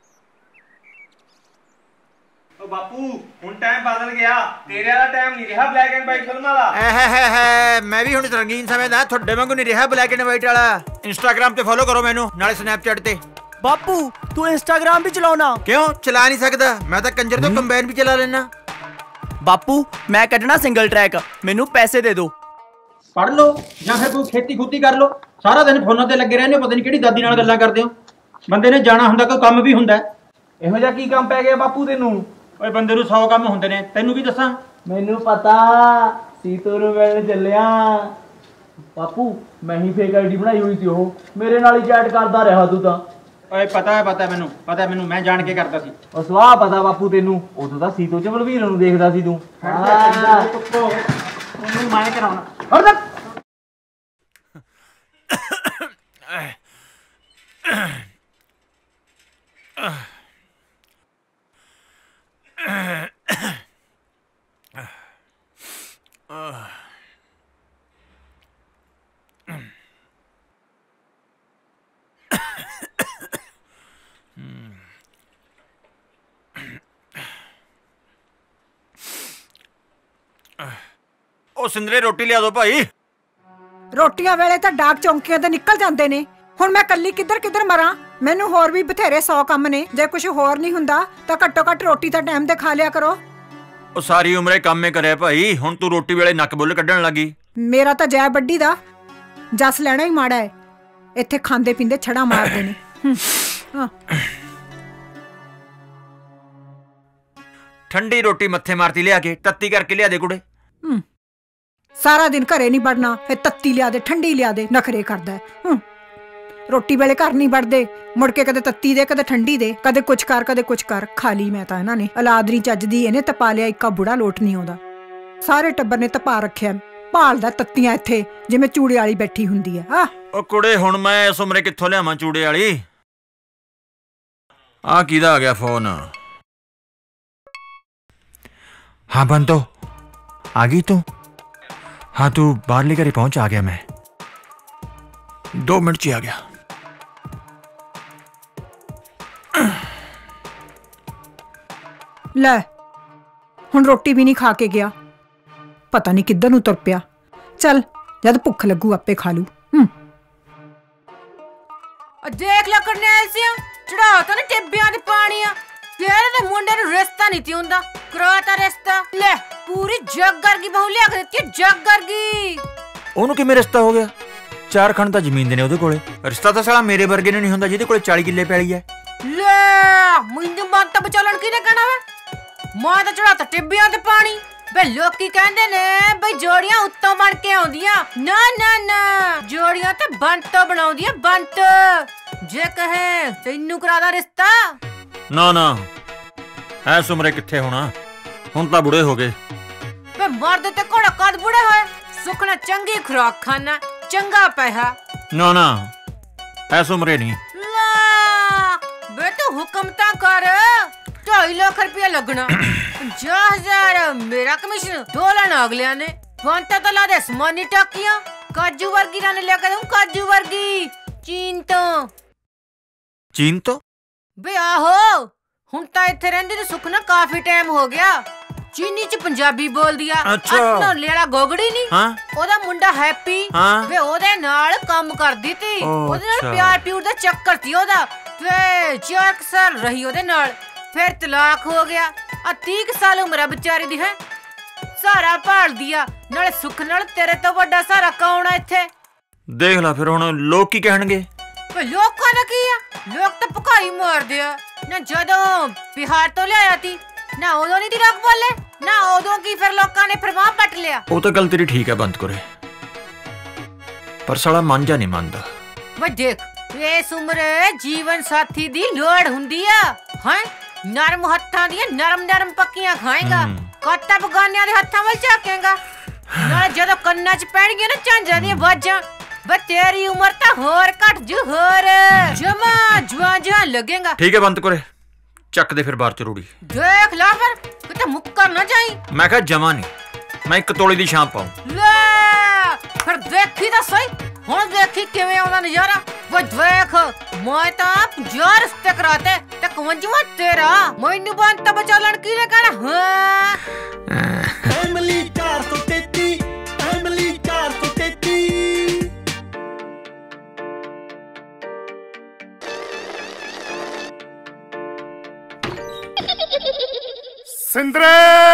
Speaker 7: ਓ ਬਾਪੂ ਹੁਣ ਟਾਈਮ ਬਦਲ ਗਿਆ, ਤੇਰੇ ਵਾਲਾ ਟਾਈਮ ਨਹੀਂ ਰਿਹਾ ਬਲੈਕ ਐਂਡ ਵਾਈਟ ਫਿਲਮਾਂ ਵਾਲਾ।
Speaker 6: ਮੈਂ ਵੀ ਹੁਣ ਰੰਗੀਨ ਸਮੇਂ ਦਾ, ਤੁਹਾਡੇ ਵਾਂਗੂ ਨਹੀਂ ਰਿਹਾ ਬਲੈਕ ਐਂਡ ਵਾਈਟ ਵਾਲਾ। ਇੰਸਟਾਗ੍ਰਾਮ ਤੇ ਫੋਲੋ ਕਰੋ ਮੈਨੂੰ, ਨਾਲੇ ਸਨੈਪਚੈਟ ਤੇ।
Speaker 5: ਬਾਪੂ ਤੂੰ ਇੰਸਟਾਗ੍ਰਾਮ ਵੀ ਚਲਾਉਣਾ?
Speaker 6: ਕਿਉਂ ਚਲਾ ਨਹੀਂ ਸਕਦਾ? ਮੈਂ ਤਾਂ ਕੰਜਰ ਤੋਂ ਕੰਬਾਈਨ ਵੀ ਚਲਾ ਲੈਣਾ।
Speaker 5: ਬਾਪੂ ਮੈਂ ਕੱਢਣਾ ਸਿੰਗਲ ਟਰੈਕ, ਮੈਨੂੰ ਪੈਸੇ ਦੇ ਦਿਓ।
Speaker 8: ਪੜ੍ਹ ਲਓ ਜਾਂ ਫਿਰ ਕੋਈ ਖੇਤੀ ਖੂਤੀ ਕਰ ਲਓ, ਸਾਰਾ ਦਿਨ ਫੋਨਾਂ ਤੇ ਲੱਗੇ ਰਹਿੰਦੇ ਹੋ, ਪਤਾ ਨਹੀਂ ਕਿਹੜੀ ਦਾਦੀ ਨਾਲ ਗੱਲਾਂ ਕਰਦੇ ਹੋ। ਬੰਦੇ ਨੇ ਜਾਣਾ ਹੁੰਦਾ, ਕੋਈ ਕੰਮ ਵੀ ਹੁੰਦਾ।
Speaker 7: ਇਹੋ ਜਿਹਾ ਕੀ ਕੰਮ ਪੈ ਗਿਆ ਬਾਪੂ ਤੈਨੂੰ?
Speaker 8: ਓਏ ਬੰਦੇ ਨੂੰ 100 ਕੰਮ ਹੁੰਦੇ ਨੇ, ਤੈਨੂੰ ਵੀ ਦੱਸਾਂ?
Speaker 7: ਮੈਨੂੰ ਪਤਾ, ਸੀਤੋ ਨੂੰ ਮਿਲਣ ਚੱਲਿਆ। ਬਾਪੂ ਮੈਂ ਹੀ ਫੇਕ ਆਈਡੀ ਬਣਾਈ ਹੋਈ ਸੀ, ਉਹ ਮੇਰੇ ਨਾਲ ਹੀ ਚੈਟ ਕਰਦਾ ਰਿਹਾ ਤੂੰ ਤਾਂ।
Speaker 8: ਓਏ ਪਤਾ ਮੈਨੂੰ, ਮੈਂ ਜਾਣ ਕੇ ਕਰਦਾ ਸੀ।
Speaker 7: ਉਹ ਸਵਾਹ ਪਤਾ ਬਾਪੂ ਤੈਨੂੰ, ਉਦੋਂ ਤਾਂ ਸੀਤੋ ਚ ਬਲਵੀਰ ਨੂੰ ਦੇਖਦਾ ਸੀ ਤੂੰ।
Speaker 8: ਉਹਨੂੰ ਮੈਂ ਕਰਾਉਣਾ।
Speaker 6: ਉਹ ਸਿੰਦਰੇ ਰੋਟੀ ਲਿਆ ਦੋ ਭਾਈ।
Speaker 3: ਰੋਟੀਆਂ ਵੇਲੇ ਤਾਂ ਡਾਕ ਚੌਂਕੀਆਂ ਤੇ ਨਿਕਲ ਜਾਂਦੇ ਨੇ, ਹੁਣ ਮੈਂ ਕੱਲੀ ਕਿੱਧਰ ਮਰਾਂ? ਮੈਨੂੰ ਹੋਰ ਵੀ ਬਥੇਰੇ 100 ਕੰਮ ਨੇ, ਜੇ ਕੁਝ ਹੋਰ ਨਹੀਂ ਹੁੰਦਾ ਤਾਂ ਘੱਟੋ ਘੱਟ ਰੋਟੀ ਤਾਂ ਟਾਈਮ ਤੇ ਖਾ ਲਿਆ ਕਰੋ।
Speaker 6: ਉਹ ਸਾਰੀ ਉਮਰੇ ਕੰਮੇ ਕਰਿਆ ਭਾਈ, ਹੁਣ ਤੂੰ ਰੋਟੀ ਵੇਲੇ ਨੱਕ ਬੁੱਲ ਕੱਢਣ ਲੱਗੀ।
Speaker 3: ਮੇਰਾ ਤਾਂ ਜੈ ਵੱਡੀ ਦਾ ਜਸ ਲੈਣਾ ਹੀ ਮਾੜਾ ਹੈ, ਇੱਥੇ ਖਾਂਦੇ ਪੀਂਦੇ ਛੜਾ ਮਾਰਦੇ ਨੇ।
Speaker 6: ਠੰਡੀ ਰੋਟੀ ਮੱਥੇ ਮਾਰਤੀ ਲਿਆ ਕੇ, ਤੱਤੀ ਕਰਕੇ ਲਿਆ ਦੇ ਕੁੜੇ।
Speaker 3: ਸਾਰਾ ਦਿਨ ਘਰੇ ਨਹੀਂ ਵੜਨਾ, ਫਿਰ ਤੱਤੀ ਲਿਆ ਦੇ ਠੰਡੀ ਲਿਆ ਦੇ ਨਖਰੇ ਕਰਦਾ। ਰੋਟੀ ਵੇਲੇ ਘਰ ਨਹੀਂ ਵੜਦੇ, ਮੁੜ ਕੇ ਕਦੇ ਤੱਤੀ ਦੇ ਕਦੇ ਠੰਡੀ ਦੇ, ਕਦੇ ਕੁਛ ਕਰ ਕਦੇ ਕੁਛ ਕਰ। ਖਾ ਲਈ ਮੈਂ ਤਾਂ ਇਹਨਾਂ ਨੇ ਔਲਾਦ ਨਹੀਂ ਚੱਜਦੀ, ਇਹਨੇ ਤਪਾ ਲਿਆ, ਇੱਕਾ ਬੁੜਾ ਲੋਟ ਨਹੀਂ ਆਉਂਦਾ। ਸਾਰੇ ਟੱਬਰ ਨੇ ਤਪਾ ਰੱਖਿਆ, ਭਾਲਦਾ ਤੱਤੀਆਂ ਇੱਥੇ ਜਿਵੇਂ ਚੂੜੇ ਵਾਲੀ ਬੈਠੀ ਹੁੰਦੀ ਆ।
Speaker 6: ਉਹ ਕੁੜੇ ਹੁਣ ਮੈਂ ਇਸ ਉਮਰੇ ਕਿੱਥੋਂ ਲਿਆਵਾਂ ਚੂੜੇ ਵਾਲੀ? ਆ ਕਿਹਦਾ ਆ ਗਿਆ ਫੋਨ? हाँ बंतो, आ गई तू? हाँ तू बाहर लेकर पहुंच, आ गया मैं 2 मिनट च आ गया।
Speaker 3: ਲੈ ਹੁਣ ਰੋਟੀ ਵੀ ਨਹੀਂ ਖਾ ਕੇ ਗਿਆ, ਪਤਾ ਨਹੀਂ ਕਿੱਧਰ ਨੂੰ ਤੁਰ ਪਿਆ। ਚੱਲ ਜਦ ਭੁੱਖ ਲੱਗੂ ਆਪੇ ਖਾ ਲੂ।
Speaker 2: ਦੇਖ ਲੈ ਕਰਨੈਲ ਸਿੰਘ, ਚੜਾਓ ਤਾਂ ਨਾ ਟਿੱਬਿਆਂ ਦੇ ਪਾਣੀ ਆ। ਤੇਰੇ ਦੇ ਮੁੰਡੇ ਨੂੰ ਰਿਸ਼ਤਾ ਨਹੀਂ ਤੀ ਹੁੰਦਾ, ਕਰਾਤਾ ਰਿਸ਼ਤਾ। ਲੈ ਪੂਰੀ ਜੱਗ ਵਰਗੀ ਬਹੂ ਲਿਆ ਕੇ ਦਿੱਤੀ, ਜੱਗ ਵਰਗੀ।
Speaker 6: ਉਹਨੂੰ ਕਿਵੇਂ ਰਿਸ਼ਤਾ ਹੋ ਗਿਆ? 4 ਖੰਡ ਤਾਂ ਜ਼ਮੀਨ ਦੇ ਨੇ ਉਹਦੇ ਕੋਲੇ। ਰਿਸ਼ਤਾ ਤਾਂ ਸਾਲਾ ਮੇਰੇ ਵਰਗੇ ਨੂੰ ਨਹੀਂ ਹੁੰਦਾ ਜਿਹਦੇ ਕੋਲੇ 40 ਕਿੱਲੇ ਪੈਲੀ ਹੈ।
Speaker 2: ਲੈ ਮੈਨੂੰ ਬੰਤਾ ਬਚਾਲਣ ਕਿਹਨੇ ਕਹਿਣਾ ਵਾ? ਮੈਂ ਤਾਂ ਚੜਾਤਾ ਟਿੱਬਿਆਂ ਤੇ ਪਾਣੀ। ਬੇ ਲੋਕੀ ਕਹਿੰਦੇ ਨੇ ਬਈ ਜੋੜੀਆਂ ਉੱਤੋਂ ਬਣ ਕੇ ਆਉਂਦੀਆਂ। ਨਾ ਨਾ ਨਾ, ਜੋੜੀਆਂ ਤੇ ਬੰਤ ਤੋਂ ਬਣਾਉਂਦੀਆਂ, ਬੰਤ। ਜੇ ਕਹੇ ਤੈਨੂੰ ਕਰਾਦਾ ਰਿਸ਼ਤਾ?
Speaker 6: ਨਾ ਨਾ, ਐਸ ਉਮਰੇ ਕਿੱਥੇ ਹੋਣਾ, ਹੁਣ ਤਾਂ ਬੁੜੇ ਹੋ ਗਏ।
Speaker 2: ਬੇ ਮਰਦ ਤੇ ਘੋੜਾ ਕਦ ਬੁੜੇ ਹੋਏ? ਸੁਖਣਾ ਚੰਗੀ ਖੁਰਾਕ ਖਾਣਾ, ਚੰਗਾ ਪੈਸਾ।
Speaker 6: ਨਾ ਨਾ, ਐਸ ਉਮਰੇ ਨਹੀਂ।
Speaker 2: ਲਾ ਬੇ ਤੂੰ ਹੁਕਮ ਤਾਂ ਕਰ। 2.5 ਲੱਖ ਰੁਪਇਆ ਲੱਗਣਾ, 50,000 ਮੇਰਾ ਕਮਿਸ਼ਨ, 2 ਲੈਣਾ ਅਗਲਿਆਂ ਨੇ। ਬੰਤਾ ਤਾਂ ਲਾ ਦੇ ਸਮਾਨੀ ਟਾਕੀਆਂ, ਕਾਜੂ ਵਰਗੀ ਨਾਲ ਲਿਆ ਕੇ ਦੂੰ, ਕਾਜੂ ਵਰਗੀ। ਚੀਨ ਤੋਂ।
Speaker 6: ਚੀਨ ਤੋਂ?
Speaker 2: ਬੇ ਆਹੋ, ਹੁਣ ਤਾਂ ਇੱਥੇ ਰਹਿੰਦੀ ਤੇ ਸੁਖ ਨਾ ਕਾਫੀ ਟਾਈਮ ਹੋ ਗਿਆ। ਚੀਨੀ ਚ ਪੰਜਾਬੀ ਬੋਲਦੀ ਆ। ਅੱਛਾ ਲੇਲਾ ਗੋਗੜੀ ਨਹੀਂ, ਉਹਦਾ ਮੁੰਡਾ ਹੈਪੀ ਵੇ ਉਹਦੇ ਨਾਲ ਕੰਮ ਕਰਦੀ ਤੀ। ਉਹਦੇ ਨਾਲ ਪਿਆਰ ਪਿਊਰ ਦਾ ਚੱਕਰ ਸੀ ਉਹਦਾ, ਤੇ 4 ਸਾਲ ਰਹੀ ਉਹਦੇ ਨਾਲ, ਫਿਰ ਤਲਾਕ ਹੋ ਗਿਆ। ਆ 30 ਸਾਲ ਉਮਰ ਵਿਚਾਰੀ ਦੀ ਹੈ। ਸਾਰਾ ਭਾਲਦੀ ਆ, ਨਾਲੇ ਸੁਖ ਨਾਲ ਤੇਰੇ ਤੋਂ ਵੱਡਾ ਸਾਰਾ ਕੌਣ ਆ ਇੱਥੇ?
Speaker 6: ਦੇਖ ਲੈ ਫਿਰ ਹੁਣ ਲੋਕ ਕੀ ਕਹਿਣਗੇ।
Speaker 2: ਲੋਕਾਂ ਦਾ ਕੀ ਆ, ਲੋਕ ਤਾਂ ਭੁਕਾਈ ਮਾਰਦੇ ਆ ਨਾ। ਜਦੋਂ ਬਿਹਾਰ ਤੋਂ ਲਿਆਇਆ ਤੀ ਨਾ, ਉਦੋਂ ਨਹੀਂ ਤੀ ਲੋਕ ਬੋਲੇ ਨਾ, ਉਦੋਂ ਕੀ ਫਿਰ ਲੋਕਾਂ ਨੇ ਫਰਮਾਨ ਪੱਟ ਲਿਆ।
Speaker 6: ਉਹ ਤਾਂ ਗੱਲ ਤੇਰੀ ਠੀਕ ਹੈ ਬੰਦ ਕਰੇ, ਪਰ ਸਾਲਾ ਮਨ ਜਾ ਨਹੀਂ ਮੰਨਦਾ।
Speaker 2: ਵੇ ਦੇਖ, ਇਸ ਉਮਰੇ ਜੀਵਨ ਸਾਥੀ ਦੀ ਲੋੜ ਹੁੰਦੀ ਆ। ਹੈ ਨਰਮ ਹੱਥਾਂ ਦੀਆਂ ਨਰਮ ਪੱਕੀਆਂ ਖਾਏਗਾ, ਕੱਟਾ ਬਗਾਨਿਆਂ ਦੇ ਹੱਥਾਂ ਵੱਲ ਝਾਕੇਗਾ। ਨਾਲੇ ਜਦੋਂ ਕੰਨਾਂ 'ਚ ਪੈਣਗੀਆਂ ਨਾ ਝਾਂਜਾਂ ਦੀਆਂ ਆਵਾਜ਼ਾਂ, ਬੇ ਤੇਰੀ ਉਮਰ ਤਾਂ ਹੋਰ ਘਟ ਜੂ, ਹੋਰ ਜਮਾ ਜਵਾਂ ਲੱਗੇਗਾ।
Speaker 6: ਠੀਕ ਹੈ ਬੰਦ ਕਰੇ, ਚੱਕ ਦੇ ਫਿਰ ਬਾਹਰ ਚਰੂੜੀ।
Speaker 2: ਦੇਖ ਲਾ ਫਿਰ ਕਿਤੇ ਮੁੱਕਰ ਨਾ ਜਾਈ।
Speaker 6: ਮੈਂ ਕਿਹਾ ਜਮਾ ਨਹੀਂ, ਮੈਂ 1 ਤੋਲੇ ਦੀ ਸ਼ਾਮ ਪਾਉਂ।
Speaker 2: ਲੈ ਫਿਰ ਦੇਖੀ ਤਾਂ ਸਹੀ, ਹੁਣ ਦੇਖੀ ਕਿਵੇਂ ਆਉਂਦਾ ਨਜ਼ਾਰਾ। ਵੇ ਦੇਖ, ਮੈਂ ਤਾਂ 50 ਰਿਸ਼ਤੇ ਕਰਾਤੇ ਤੇ 51ਵਾਂ ਤੇਰਾ। ਮੈਨੂੰ ਬੰਦ ਤਾਂ ਬਚਾਲਣ ਕਿਹਨੇ ਕਹਿਣਾ? ਹਾਂ
Speaker 4: ਫੈਮਿਲੀ 433, ਫੈਮਿਲੀ 433।
Speaker 9: ਸਿੰਦਰੇ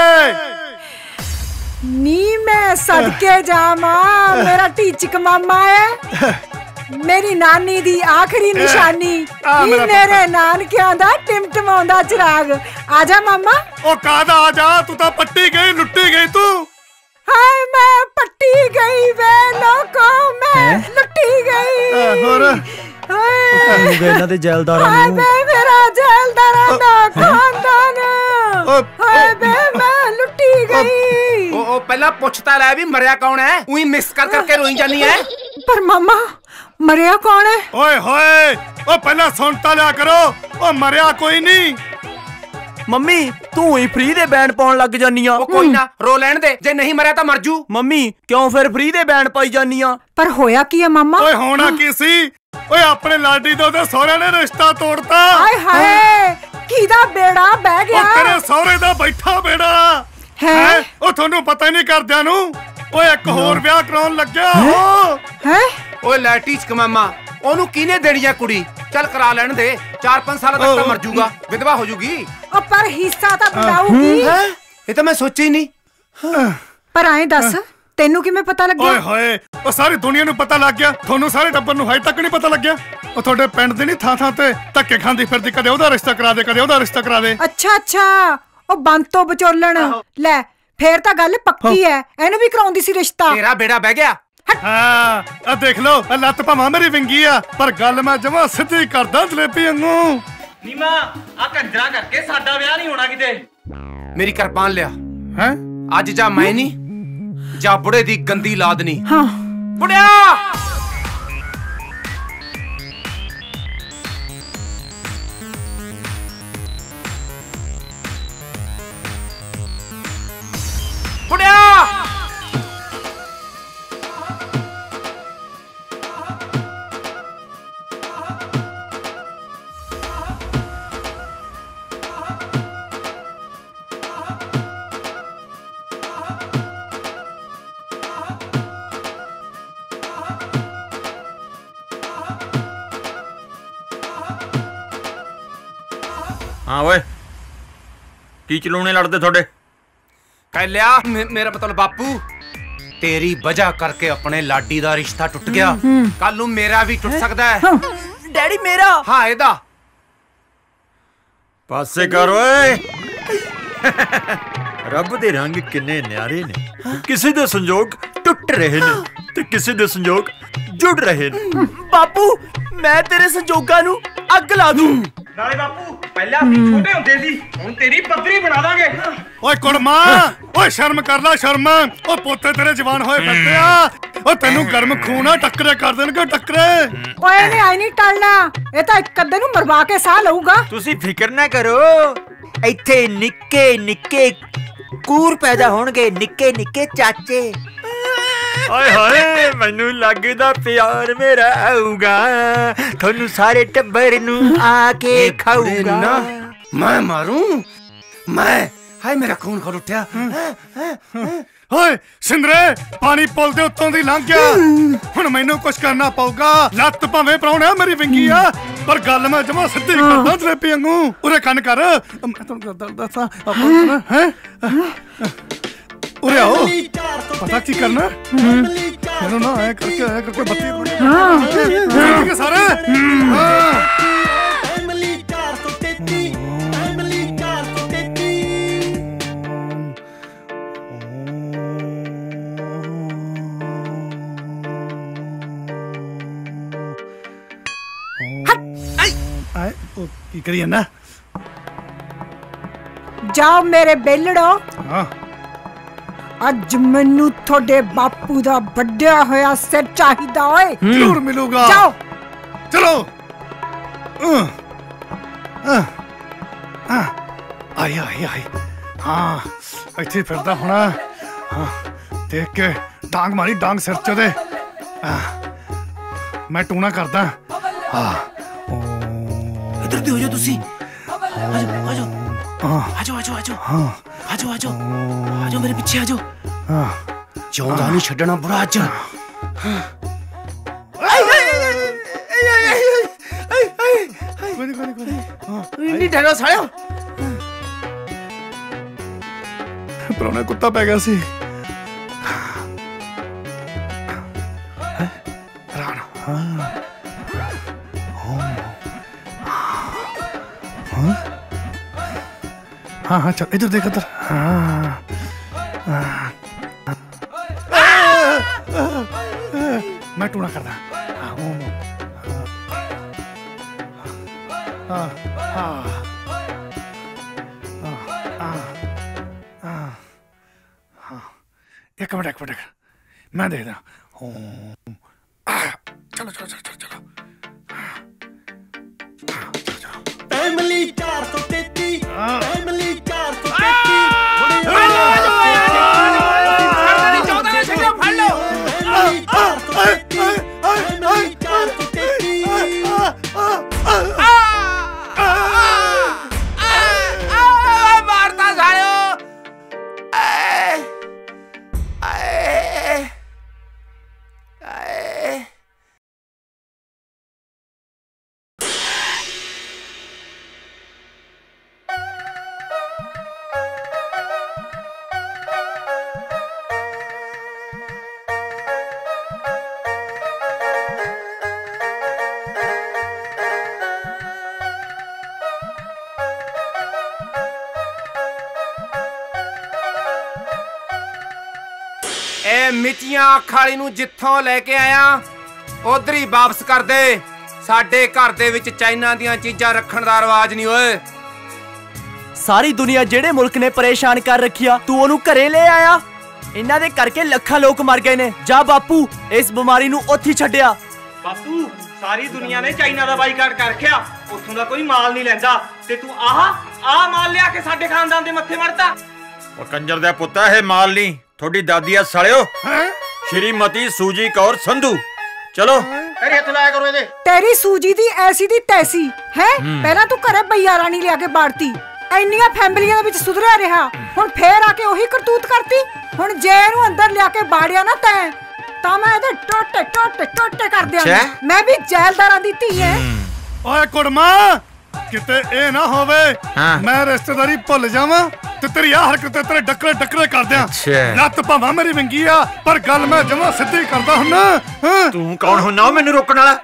Speaker 3: ਨੀ ਮੈਂ ਸਦਕੇ ਜਾਵਾਂ, ਮੇਰਾ ਟੀਚਕ ਮਾਮਾ ਹੈ, ਮੇਰੀ ਨਾਨੀ ਦੀ ਆਖਰੀ ਨਿਸ਼ਾਨੀ। ਨੀ ਮੇਰੇ ਨਾਨਕਿਆਂ ਦਾ ਟਿਮਟਮਾਉਂਦਾ ਚਿਰਾਗ। ਆਜਾ ਮਾਮਾ।
Speaker 9: ਉਹ ਕਾਹਦਾ ਆਜਾ, ਤੂੰ ਤਾਂ ਪੱਟੀ ਗਈ, ਲੁੱਟੀ ਗਈ ਤੂੰ।
Speaker 3: ਹਾਏ ਮੈਂ ਪੱਟੀ ਗਈ ਵੇ ਲੋਕੋ, ਮੈਂ ਲੁੱਟੀ ਗਈ।
Speaker 9: ਹੋਰ
Speaker 3: ਹਾਏ
Speaker 5: ਇਹਨਾਂ ਦੇ ਜੈਲਦਾਰਾਂ
Speaker 3: ਹਾਏ ਵੇ ਮੇਰਾ ਜੈਲਦਾਰਾਂ ਦਾ ਖਾਨਦਾਨ। ਹਾਏ ਵੇ ਮੈਂ ਲੁੱਟੀ ਗਈ।
Speaker 1: ਉਹ ਪਹਿਲਾਂ ਪੁੱਛਤਾ ਲੈ ਵੀ ਮਰਿਆ ਕੌਣ ਹੈ, ਉਹੀ ਮਿਸ ਕਰ ਕਰਕੇ ਰੋਈ ਜਾਨੀ ਹੈ।
Speaker 3: ਪਰ ਮਾਮਾ ਮਰਿਆ ਕੌਣ ਹੈ?
Speaker 9: ਓਏ ਹੋਏ, ਉਹ ਪਹਿਲਾਂ ਸੁਣ ਤਾਂ ਲਿਆ ਕਰੋ, ਉਹ ਮਰਿਆ ਕੋਈ ਨਹੀਂ।
Speaker 5: ਮੰਮੀ ਤੂੰ ਹੀ ਫ੍ਰੀ ਦੇ ਬੈਂਡ ਪਾਉਣ ਲੱਗ ਜਾਨੀ ਆ।
Speaker 1: ਉਹ ਕੋਈ ਨਾ, ਰੋ ਲੈਣ ਦੇ, ਜੇ ਨਹੀਂ ਮਰਿਆ ਤਾਂ ਮਰ ਜੂ।
Speaker 5: ਮੰਮੀ ਕਿਉਂ ਫਿਰ ਫ੍ਰੀ ਦੇ ਬੈਂਡ ਪਾਈ ਜਾਨੀ ਆ?
Speaker 3: ਪਰ ਹੋਇਆ ਕੀ ਹੈ ਮਾਮਾ?
Speaker 9: ਓਏ ਹੋਣਾ ਕੀ ਸੀ, ਓਏ ਆਪਣੇ ਲਾਡੀ ਤੋਂ ਉਹਦੇ ਸਹੁਰੇ ਨੇ ਰਿਸ਼ਤਾ ਤੋੜਤਾ।
Speaker 3: ਹਾਏ ਹਾਏ, ਕਿਹਦਾ ਬੇੜਾ ਬਹਿ ਗਿਆ?
Speaker 9: ਉਹ ਤੇਰੇ ਸਹੁਰੇ ਦਾ ਬੈਠਾ ਬੇੜਾ
Speaker 3: ਹੈ।
Speaker 9: ਉਹ ਤੁਹਾਨੂੰ ਪਤਾ ਹੀ ਨਹੀਂ ਕਰਦਿਆਂ ਨੂੰ। ਓਏ ਇੱਕ ਹੋਰ ਵਿਆਹ ਕਰਾਉਣ ਲੱਗਿਆ ਉਹ।
Speaker 3: ਹੈ
Speaker 1: ਓਏ ਲੈ ਟੀਚਕ ਮਾਮਾ, ਉਹਨੂੰ ਕਿਹਨੇ ਦੇਣੀ ਆ ਕੁੜੀ? ਚੱਲ ਕਰਾ ਲੈਣ ਦੇ, 4-5 ਸਾਲਾਂ ਤੱਕ ਤਾਂ ਮਰ ਜੂਗਾ, ਵਿਧਵਾ ਹੋ ਜੂਗੀ।
Speaker 3: ਉਹ ਪਰ ਹਿੱਸਾ ਤਾਂ ਦਿਲਾਊਗੀ।
Speaker 1: ਇਹ ਤਾਂ ਮੈਂ ਸੋਚਿਆ ਹੀ ਨਹੀਂ।
Speaker 3: ਪਰ ਐਂ ਦੱਸ, ਤੈਨੂੰ ਕਿਵੇਂ ਪਤਾ ਲੱਗਿਆ?
Speaker 9: ਓਏ ਹੋਏ, ਉਹ ਸਾਰੀ ਦੁਨੀਆ ਨੂੰ ਪਤਾ ਲੱਗ ਗਿਆ, ਤੁਹਾਨੂੰ ਸਾਰੇ ਟੱਬਰ ਨੂੰ ਹਜੇ ਤੱਕ ਨਹੀਂ ਪਤਾ ਲੱਗਿਆ? ਉਹ ਤੁਹਾਡੇ ਪਿੰਡ ਦੇ ਨਹੀਂ ਥਾਂ ਤੇ ਧੱਕੇ ਖਾਂਦੀ ਫਿਰਦੀ, ਕਦੇ ਉਹਦਾ ਰਿਸ਼ਤਾ ਕਰਾ ਦੇ, ਕਦੇ ਉਹਦਾ ਰਿਸ਼ਤਾ ਕਰਾ ਦੇ।
Speaker 3: ਅੱਛਾ ਅੱਛਾ, ਉਹ ਬੰਦ ਤੋਂ ਵਿਚੋਲਣ। ਲੈ ਫੇਰ ਤਾਂ ਗੱਲ ਪੱਕੀ ਐ, ਇਹਨੂੰ ਵੀ ਕਰਾਉਂਦੀ ਸੀ ਰਿਸ਼ਤਾ।
Speaker 1: ਤੇਰਾ ਬੇੜਾ ਬਹਿ ਗਿਆ।
Speaker 9: ਹਾਂ ਆ ਦੇਖ ਲਓ, ਲੱਤ ਭਾਵਾਂ ਮੇਰੀ ਵਿੰਗੀ ਆ ਪਰ ਗੱਲ ਮੈਂ ਜਮਾਂ ਸਿੱਧੀ ਕਰਦਾ ਜਲੇਬੀ ਵਾਂਗੂ।
Speaker 7: ਨੀਮਾ ਆ ਕੰਜਰਾ ਕਰਕੇ ਸਾਡਾ ਵਿਆਹ ਨਹੀਂ ਹੋਣਾ ਕਿਤੇ।
Speaker 1: ਮੇਰੀ ਕਿਰਪਾਨ ਲਿਆ
Speaker 9: ਹੈ
Speaker 1: ਅੱਜ ਜਾਂ ਮੈਂ ਨਹੀਂ ਜਾਂ ਬੁੜੇ ਦੀ ਗੰਦੀ ਲਾਦ ਨਹੀਂ।
Speaker 3: ਹਾਂ
Speaker 1: ਬੁੜਿਆ ਬੁੜਿਆ
Speaker 6: हाँ ओए की चलूने लड़ते थोड़े
Speaker 1: कह लिया मेरा मतलब बापू तेरी वजह करके अपने लाडी दा रिश्ता टूट गया, कल नू मेरा भी टूट सकता है।
Speaker 5: डैडी मेरा
Speaker 1: हाँ एदा
Speaker 6: पासे कर ओए रब दे रंग किन्ने न्यारे ने, किसी दे संजोग टुट रहे ने ते किसी दे संजोग जुड़ रहे ने।
Speaker 5: बापू मैं तेरे संजोगा नू अग ला दूं।
Speaker 7: ਨਾਲੇ ਬਾਪੂ ਪਹਿਲਾਂ ਅਸੀਂ ਛੋਟੇ ਹੁੰਦੇ ਸੀ, ਹੁਣ ਤੇਰੀ ਪੱਧਰੀ ਬਣਾ ਦਾਂਗੇ।
Speaker 9: ਓਏ ਕੁੜਮਾ ਓਏ ਸ਼ਰਮ ਕਰ ਲੈ ਸ਼ਰਮ। ਓ ਪੋਤੇ ਤੇਰੇ ਜਵਾਨ ਹੋਏ ਫਿਰਦੇ ਆ, ਓ ਤੈਨੂੰ ਗਰਮ ਖੂਨ ਆ, ਟੱਕਰੇ ਕਰ ਦੇਣਗੇ ਟੱਕਰੇ।
Speaker 3: ਓਏ ਇਹਨੇ ਆਈ ਨਹੀਂ ਟਲਣਾ, ਇਹ ਤਾਂ ਇੱਕ ਅੱਧੇ ਨੂੰ ਮਰਵਾ ਕੇ ਸਾਹ ਲਊਗਾ।
Speaker 6: ਤੁਸੀਂ ਫਿਕਰ ਨਾ ਕਰੋ, ਇੱਥੇ ਨਿੱਕੇ ਨਿੱਕੇ ਕੂਰ ਪੈਦਾ ਹੋਣਗੇ, ਨਿੱਕੇ ਨਿੱਕੇ ਚਾਚੇ। ਹਾਏ ਹਾਏ ਮੈਨੂੰ ਲੱਗਦਾ ਪਿਆਰ ਮੇਰਾ ਆਊਗਾ, ਤੁਹਾਨੂੰ ਸਾਰੇ ਟੱਬਰ ਨੂੰ ਆ ਕੇ ਖਾਊਗਾ।
Speaker 1: मैं मारूं मैं हाय मेरा खून खोल उठा।
Speaker 9: ਓਏ ਸਿੰਦਰੇ ਪਾਣੀ ਪੁੱਲ ਦੇ ਉੱਤੋਂ ਦੀ ਲੰਘ ਗਿਆ, ਹੁਣ ਮੈਨੂੰ ਕੁਛ ਕਰਨਾ ਪਊਗਾ। ਲੱਤ ਭਾਵੇਂ ਪਰਾਉਣਾ ਮੇਰੀ ਵਿੰਗੀ ਆ ਪਰ ਗੱਲ ਮੈਂ ਜਮਾ ਸਿੱਧੀ ਕਰਦਾ ਜਲੇਬੀ ਵਾਂਗੂ। ਉਰੇ ਕੰਨ ਕਰ, ਮੈਂ ਤੁਹਾਨੂੰ ਦੱਸਾਂ ਹੈ। ਉਰੇ ਆਓ, ਪਤਾ ਕੀ ਕਰਨਾ ਮੈਨੂੰ ਨਾ ਐ ਕਰਕੇ ਬੱਤੀ ਬੋਲੀ ਸਾਰੇ।
Speaker 4: Family 433 family 433।
Speaker 9: ਆਏ ਉਹ ਕੀ ਕਰੀ ਜਾਂਦਾ?
Speaker 3: ਜਾਓ ਮੇਰੇ ਬੇਲੜੋ,
Speaker 9: ਹਾਂ
Speaker 3: ਅੱਜ ਮੈਨੂੰ ਤੁਹਾਡੇ ਬਾਪੂ ਦਾ ਵੱਡਿਆ ਹੋਇਆ ਸਿਰ ਚਾਹੀਦਾ ਓਏ।
Speaker 9: ਜ਼ਰੂਰ ਮਿਲੂਗਾ,
Speaker 3: ਜਾਓ
Speaker 9: ਚਲੋ। ਆਈ ਆਈ ਆਈ ਹਾਂ ਇੱਥੇ ਫਿਰਦਾ ਹੋਣਾ। ਹਾਂ ਦੇਖ ਕੇ ਡਾਂਗ ਮਾਰੀ, ਡਾਂਗ ਸਿਰ ਚ ਉਹਦੇ। ਮੈਂ ਟੂਣਾ ਕਰਦਾ।
Speaker 1: इधर भी हो जाओ तुसी। आ जाओ मेरे पीछे आ जाओ। चौंदा नहीं छड्डना बुरा अज। नहीं डरो सालियो।
Speaker 9: ਪਰਾਉਣਾ ਕੁੱਤਾ ਪੈ ਗਿਆ ਸੀ। हाँ हाँ चल इधर देख इधर। मैं टूना करदा। एक मिनट मैं देखदा। चलो चलो चलो चलो
Speaker 4: फैमिली 433 फैमिली 433।
Speaker 1: मारता सालियो। ਇਹ ਮਿੱਚੀਆਂ ਅੱਖਾਂ ਵਾਲੀ ਨੂੰ ਜਿੱਥੋਂ ਲੈ ਕੇ ਆਇਆ ਉਧਰ ਹੀ ਵਾਪਸ ਕਰ ਦੇ। ਸਾਡੇ ਘਰ ਦੇ ਵਿੱਚ ਚਾਈਨਾ ਦੀਆਂ ਚੀਜ਼ਾਂ ਰੱਖਣ ਦਾ ਰਿਵਾਜ ਨਹੀਂ ਓਏ।
Speaker 5: ਸਾਰੀ ਦੁਨੀਆ ਜਿਹੜੇ ਮੁਲਕ ਨੇ ਪਰੇਸ਼ਾਨ ਕਰ ਰੱਖਿਆ ਤੂੰ ਉਹਨੂੰ ਘਰੇ ਲੈ ਆਇਆ। ਇਹਨਾਂ ਦੇ ਕਰਕੇ ਲੱਖਾਂ ਲੋਕ ਮਰ ਗਏ ਨੇ। ਜਾ ਬਾਪੂ ਇਸ ਬਿਮਾਰੀ ਨੂੰ ਉੱਥੇ ਛੱਡਿਆ।
Speaker 6: ਬਾਪੂ ਸਾਰੀ ਦੁਨੀਆ ਨੇ ਚਾਈਨਾ ਦਾ ਬਾਈਕਾਟ ਕਰ ਰੱਖਿਆ, ਉੱਥੋਂ ਦਾ ਕੋਈ ਮਾਲ ਨਹੀਂ ਲੈਂਦਾ ਤੇ ਤੂੰ ਆਹ ਮਾਲ ਲਿਆ ਕੇ ਸਾਡੇ ਖਾਨਦਾਨ ਦੇ ਮੱਥੇ ਮੜਤਾ। ਉਹ ਕੰਜਰ ਦਾ ਪੁੱਤਾ ਇਹ ਮਾਲ ਨਹੀਂ, ਤੁਹਾਡੀ ਦਾਦੀ ਆ ਸਾਲਿਓ। ਸ਼੍ਰੀਮਤੀ ਸੂਜੀ ਕੌਰ ਸੰਧੂ। ਚਲੋ
Speaker 8: ਅਰੇ ਹੱਥ ਲਾਇਆ ਕਰੋ ਇਹਦੇ।
Speaker 3: ਤੇਰੀ ਸੂਜੀ ਦੀ ਐਸੀ ਦੀ ਤੈਸੀ ਹੈ। ਪਹਿਲਾਂ ਤੂੰ ਘਰੇ ਬਈਆ ਰਾਣੀ ਲਿਆ ਕੇ ਬਾੜਤੀ, ਇੰਨੀਆਂ ਫੈਮਲੀਆਂ ਦੇ ਵਿੱਚ ਸੁਧਰਿਆ ਰਿਹਾ, ਹੁਣ ਫੇਰ ਆ ਕੇ ਉਹੀ ਕਰਤੂਤ ਕਰਤੀ। ਹੁਣ ਜੇ ਇਹਨੂੰ ਅੰਦਰ ਲਿਆ ਕੇ ਬਾੜਿਆ ਨਾ ਤੈਂ ਤਾਂ ਮੈਂ ਇਹਦੇ ਟੋਟੇ ਟੋਟੇ ਟੋਟੇ ਕਰ ਦਿਆਂ। ਮੈਂ ਵੀ ਜੈਲਦਾਰਾਂ ਦੀ ਧੀ ਐ।
Speaker 9: ਓਏ ਕੁੜਮਾ ਕਿਤੇ ਇਹ ਨਾ ਹੋਵੇ ਮੈਂ ਰਿਸ਼ਤੇਦਾਰੀ ਭੁੱਲ ਜਾਵਾਂ ਤੇ ਤੇਰੀ ਆ ਹਰਕਤ ਤੇਰੇ ਡੱਕਰੇ ਕਰ ਦਿਆਂ। ਲੱਤ ਭਾਵਾਂ ਮੇਰੀ ਵਿੰਗੀ ਆ ਪਰ ਗੱਲ ਮੈਂ ਜਮਾਂ ਸਿੱਧੀ ਕਰਦਾ ਹੁੰਨਾ।
Speaker 6: ਤੂੰ ਕੌਣ ਹੁੰਨਾ ਮੈਨੂੰ ਰੋਕਣ ਵਾਲਾ?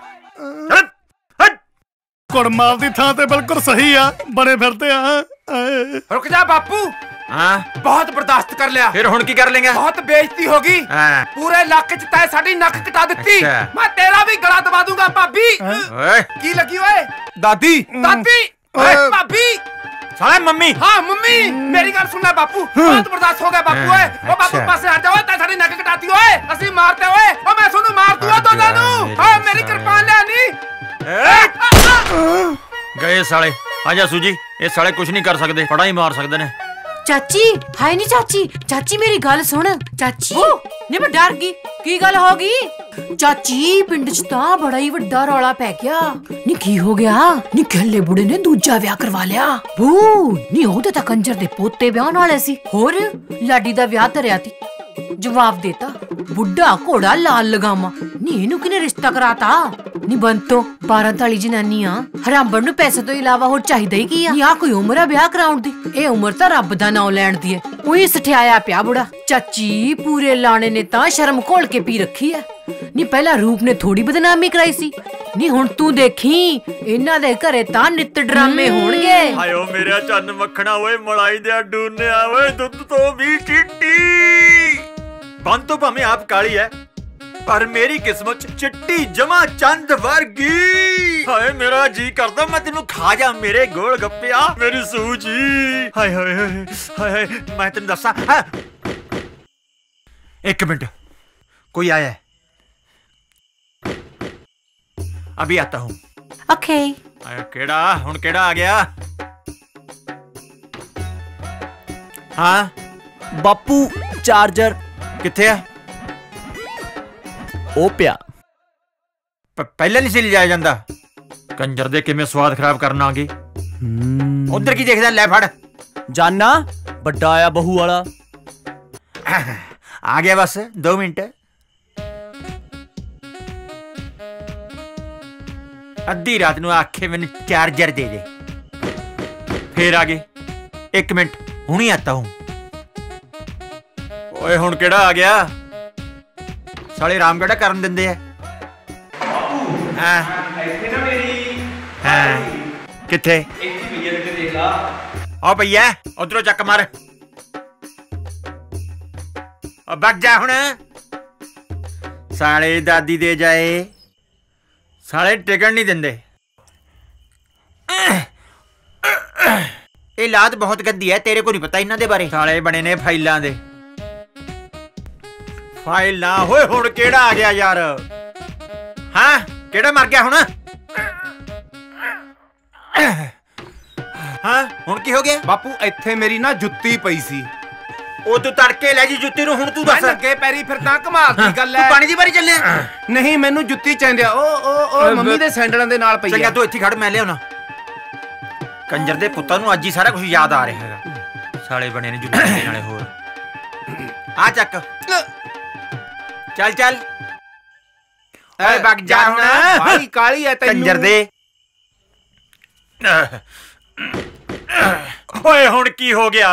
Speaker 9: ਕੁੜਮਾਲ ਦੀ ਥਾਂ ਤੇ ਬਿਲਕੁਲ ਸਹੀ ਆ, ਬਣੇ ਫਿਰਦੇ ਆ।
Speaker 1: ਰੁਕ ਜਾ ਬਾਪੂ। ਬਹੁਤ ਬਰਦਾਸ਼ਤ ਕਰ ਲਿਆ,
Speaker 6: ਫਿਰ ਹੁਣ ਕੀ ਕਰ ਲੇਗਾ?
Speaker 1: ਬਹੁਤ ਬੇਇੱਜ਼ਤੀ ਹੋ ਗਈ। ਪੂਰੇ ਇਲਾਕੇ 'ਚ ਤੈਂ ਸਾਡੀ ਨੱਕ ਕਟਾ ਦਿੱਤੀ। ਮੈਂ ਤੇਰਾ ਵੀ ਗਲਾ ਦਬਾ ਦੂੰਗਾ ਭਾਬੀ। ਕੀ ਲੱਗੀ ਓਏ? ਦਾਦੀ ਓਏ ਭਾਬੀ
Speaker 6: ਸਾਲੇ ਮੰਮੀ।
Speaker 1: ਹਾਂ ਮੰਮੀ ਮੇਰੀ ਗੱਲ ਸੁਣ ਲੈ ਬਾਪੂ, ਬਹੁਤ ਬਰਦਾਸ਼ਤ ਹੋ ਗਿਆ ਬਾਪੂ। ਓਏ ਉਹ ਬਾਪੂ ਪਾਸੇ ਹਟ ਜਾ ਓਏ, ਤੈਂ ਸਾਡੀ ਨੱਕ ਕਟਾਤੀ ਓਏ। ਅਸੀਂ ਮਾਰਤੇ ਓਏ, ਓ ਮੈਂ ਤੁਹਾਨੂੰ ਮਾਰ ਦੂੰਗਾ ਦੋਨਾਂ ਨੂੰ। ਓਏ ਮੇਰੀ ਕਿਰਪਾਨ ਲਿਆ ਨਹੀਂ
Speaker 6: ਗਏ ਸਾਲੇ। ਆਜਾ ਸੂਜੀ, ਇਹ ਸਾਲੇ ਕੁਝ ਨਹੀਂ ਕਰ ਸਕਦੇ, ਫੜਾ ਹੀ ਮਾਰ ਸਕਦੇ ਨੇ।
Speaker 2: ਚਾਚੀ ਹਾਏ ਨੀ ਚਾਚੀ ਮੇਰੀ ਗੱਲ ਸੁਣ। ਚਾਚੀ ਨੀ ਮੈਂ ਡਰ ਗਈ। ਕੀ ਗੱਲ ਹੋ ਗਈ ਚਾਚੀ? ਪਿੰਡ 'ਚ ਤਾਂ ਬੜਾ ਹੀ ਵੱਡਾ ਰੌਲਾ ਪੈ ਗਿਆ। ਨੀ ਕੀ ਹੋ ਗਿਆ? ਨੀ ਖੱਲੇ ਬੁੜੇ ਨੇ ਦੂਜਾ ਵਿਆਹ ਕਰਵਾ ਲਿਆ। ਨੀ ਉਹਦੇ ਤਾਂ ਕੰਜਰ ਦੇ ਪੋਤੇ ਵਿਆਹਣ ਵਾਲੇ ਸੀ, ਹੋਰ ਲਾਡੀ ਦਾ ਵਿਆਹ ਧਰਿਆ ਸੀ। ਜਵਾਬ ਦੇਤਾ ਬੁੱਢਾ ਘੋੜਾ ਲਾਲ ਲਗਾਮਾ। ਨੀ ਇਹਨੂੰ ਕਿਨੇ ਰਿਸ਼ਤਾ ਕਰਾਤਾ? ਨੀ ਬੰਤੋ 12 ਤਾਲੀ ਜਨਾਨੀਆਂ ਹਰਾਂਬੜ ਨੂੰ ਪੈਸੇ ਤੋਂ ਇਲਾਵਾ ਹੋਰ ਚਾਹੀਦਾ ਹੀ ਕੀ ਆ? ਨੀ ਆ ਕੋਈ ਉਮਰ ਆ ਵਿਆਹ ਕਰਾਉਣ ਦੀ? ਇਹ ਉਮਰ ਤਾਂ ਰੱਬ ਦਾ ਨਾਮ ਲੈਣ ਦੀ ਐ। ਉਹੀ ਸਠਿਆਇਆ ਪਿਆ ਬੁੜਾ। ਚਾਚੀ ਪੂਰੇ ਲਾਣੇ ਨੇ ਤਾਂ ਸ਼ਰਮ ਘੋਲ ਕੇ ਪੀ ਰੱਖੀ ਐ। ਨੀ ਪਹਿਲਾਂ ਰੂਪ ਨੇ ਥੋੜੀ ਬਦਨਾਮੀ ਕਰਾਈ ਸੀ, ਨੀ ਹੁਣ ਤੂੰ ਦੇਖੀ ਇਹਨਾਂ ਦੇ ਘਰੇ ਤਾਂ ਨਿੱਤ ਡਰਾਮੇ ਹੋਣਗੇ।
Speaker 6: ਹਾਇਓ ਮੇਰਾ ਚੰਨ ਮੱਖਣਾ ਓਏ, ਮਲਾਈ ਦੇ ਡੂਨਿਆ ਓਏ, ਦੁੱਧ ਤੋਂ ਵੀ ਚਿੱਟੀ। ਬੰਦ ਤੋਂ ਭਾਵੇਂ ਆਪ ਕਾਲੀ ਐ ਪਰ ਮੇਰੀ ਕਿਸਮਤ ਚ ਚਿੱਟੀ ਜਮਾ ਚੰਦ ਵਰਗੀ। ਹਾਏ ਮੇਰਾ ਜੀ ਕਰਦਾ ਮੈਂ ਤੈਨੂੰ ਖਾ ਜਾ ਮੇਰੇ ਗੋਲ ਗੱਪਿਆ, ਮੇਰੀ ਸੂਜੀ। ਹਾਏ ਹਾਏ ਹਾਏ ਮੈਂ ਤੈਨੂੰ ਦੱਸਾਂ। ਇੱਕ ਮਿੰਟ, कोई आया है, अभी आता हूँ।
Speaker 2: ओके।
Speaker 6: केड़ा हुण केड़ा आ गया? हाँ
Speaker 5: बापू चार्जर
Speaker 6: किथे है?
Speaker 5: ओ पिया।
Speaker 6: पहले नहीं सी लिजाया जांदा? कंजर दे किवें स्वाद खराब करना आ गई। उधर की देखदा, लै फड़।
Speaker 5: जाना बड्डा आया बहू वाला।
Speaker 6: आ गया बस 2 मिनट। अद्धी रात नूं आखे मैनूं चार्जर दे दे, फिर आ गए 1 मिनट हुण ही आता हूं। ओए हुण केड़ा आ गया? साले राम केड़ा करन दिंदे है। किथे? आओ भैया उधरों चक मार। बच जा हुण। साले दादी दे जाए, साले टिकट नहीं देंदे। ये लात बहुत गंदी है, तेरे को नहीं पता इन्हां दे बारे। साले बने ने फाइलां दे। फाइल ना होए हुण केड़ा आ गया यार? हाँ केड़ा मर गया हुण? हाँ हुण की हो गया?
Speaker 1: बापू इत्थे मेरी ना जुत्ती पई सी।
Speaker 6: ओ तू तड़के ले जी जुत्ती नूं, हुण तू दस।
Speaker 1: लगे पैरी फिरदा, कमाल दी गल है।
Speaker 6: तू पानी दी बारी चले?
Speaker 1: नहीं मैनू जुत्ती चाहिदी आ। ओ मम्मी दे सैंडलां दे नाल पई है।
Speaker 6: चंगा तू इत्थे खड़, मैं लियाउणा। कंजर दे पुत्तां नूं अज ही सारा कुछ याद आ रहा है। साले बने ने जुत्ती देण वाले होर। आ चक चल चल। ओए बग जा हुण,
Speaker 1: भाई काली है तैनू।
Speaker 6: कंजर दे। ओए हुण की हो गया?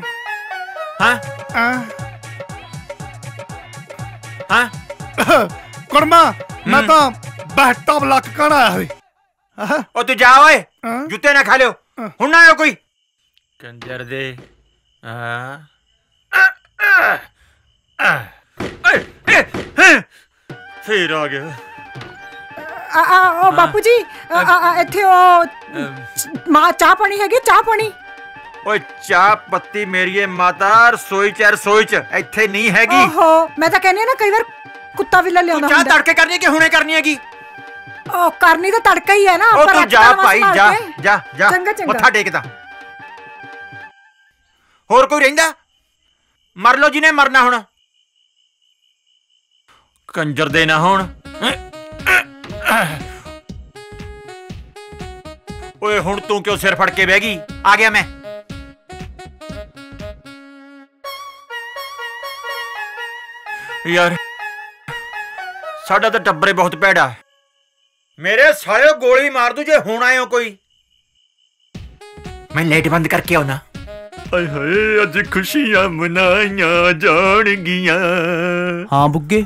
Speaker 9: कुरमा मैं तो बहता ब्लॉक कर आया हुई।
Speaker 6: ओ तू जा ओए, जूते ना खा लियो। हुण ना आयो कोई कंजर दे। ਫੇਰ ਆ ਗਿਆ।
Speaker 3: ਓ ਬਾਪੂ ਜੀ ਇੱਥੇ ਉਹ ਮਾਂ ਚਾਹ ਪਾਣੀ ਹੈਗੀ? ਚਾਹ ਪਾਣੀ?
Speaker 6: ਓਏ ਚਾਹ ਪੱਤੀ ਮੇਰੀਏ ਮਾਤਾ ਰਸੋਈ ਚ ਇੱਥੇ ਨਹੀਂ ਹੈਗੀ।
Speaker 3: ਓਹੋ ਮੈਂ ਤਾਂ ਕਹਿੰਦੀ ਆ ਨਾ ਕਈ ਵਾਰ ਕੁੱਤਾ ਵੀ ਲੈ ਲਿਆਉਂਦਾ
Speaker 6: ਹੁੰਦਾ। ਚਾਹ ਤੜਕੇ ਕਰਨੀ ਹੈ ਕਿ ਹੁਣੇ ਕਰਨੀ ਹੈਗੀ?
Speaker 3: ਉਹ ਕਰਨੀ ਤਾਂ ਤੜਕਾ ਹੀ ਹੈ ਨਾ।
Speaker 6: ਉਹ ਤੂੰ ਜਾ ਭਾਈ ਜਾ ਜਾ ਜਾ ਮੱਥਾ ਟੇਕਦਾ। ਹੋਰ ਕੋਈ ਰਹਿੰਦਾ? ਮਰ ਲੋ ਜਿਹਨੇ ਮਰਨਾ ਹੁਣ। ਕੰਜਰ ਦੇ ਨਾ ਹੁਣ। ਓਏ ਹੁਣ ਤੂੰ ਕਿਉਂ ਸਿਰ ਫੜ ਕੇ ਬਹਿ ਗਈ? ਆ ਗਿਆ ਮੈਂ। ਯਾਰ ਸਾਡਾ ਤਾਂ ਟੱਬਰੇ ਬਹੁਤ ਭੈੜਾ। ਮੇਰੇ ਸਾਲਿਓ ਗੋਲੀ ਮਾਰ ਦੂ ਜੇ ਹੁਣ ਆਏ ਹੋ ਕੋਈ। ਮੈਂ ਲਾਈਟ ਬੰਦ ਕਰਕੇ ਆਉਣਾ। ਹਾਏ ਹਾਏ ਅੱਜ ਖੁਸ਼ੀਆਂ ਮਨਾਈਆਂ ਜਾਣਗੀਆਂ।
Speaker 5: ਹਾਂ ਬੁੱਗੇ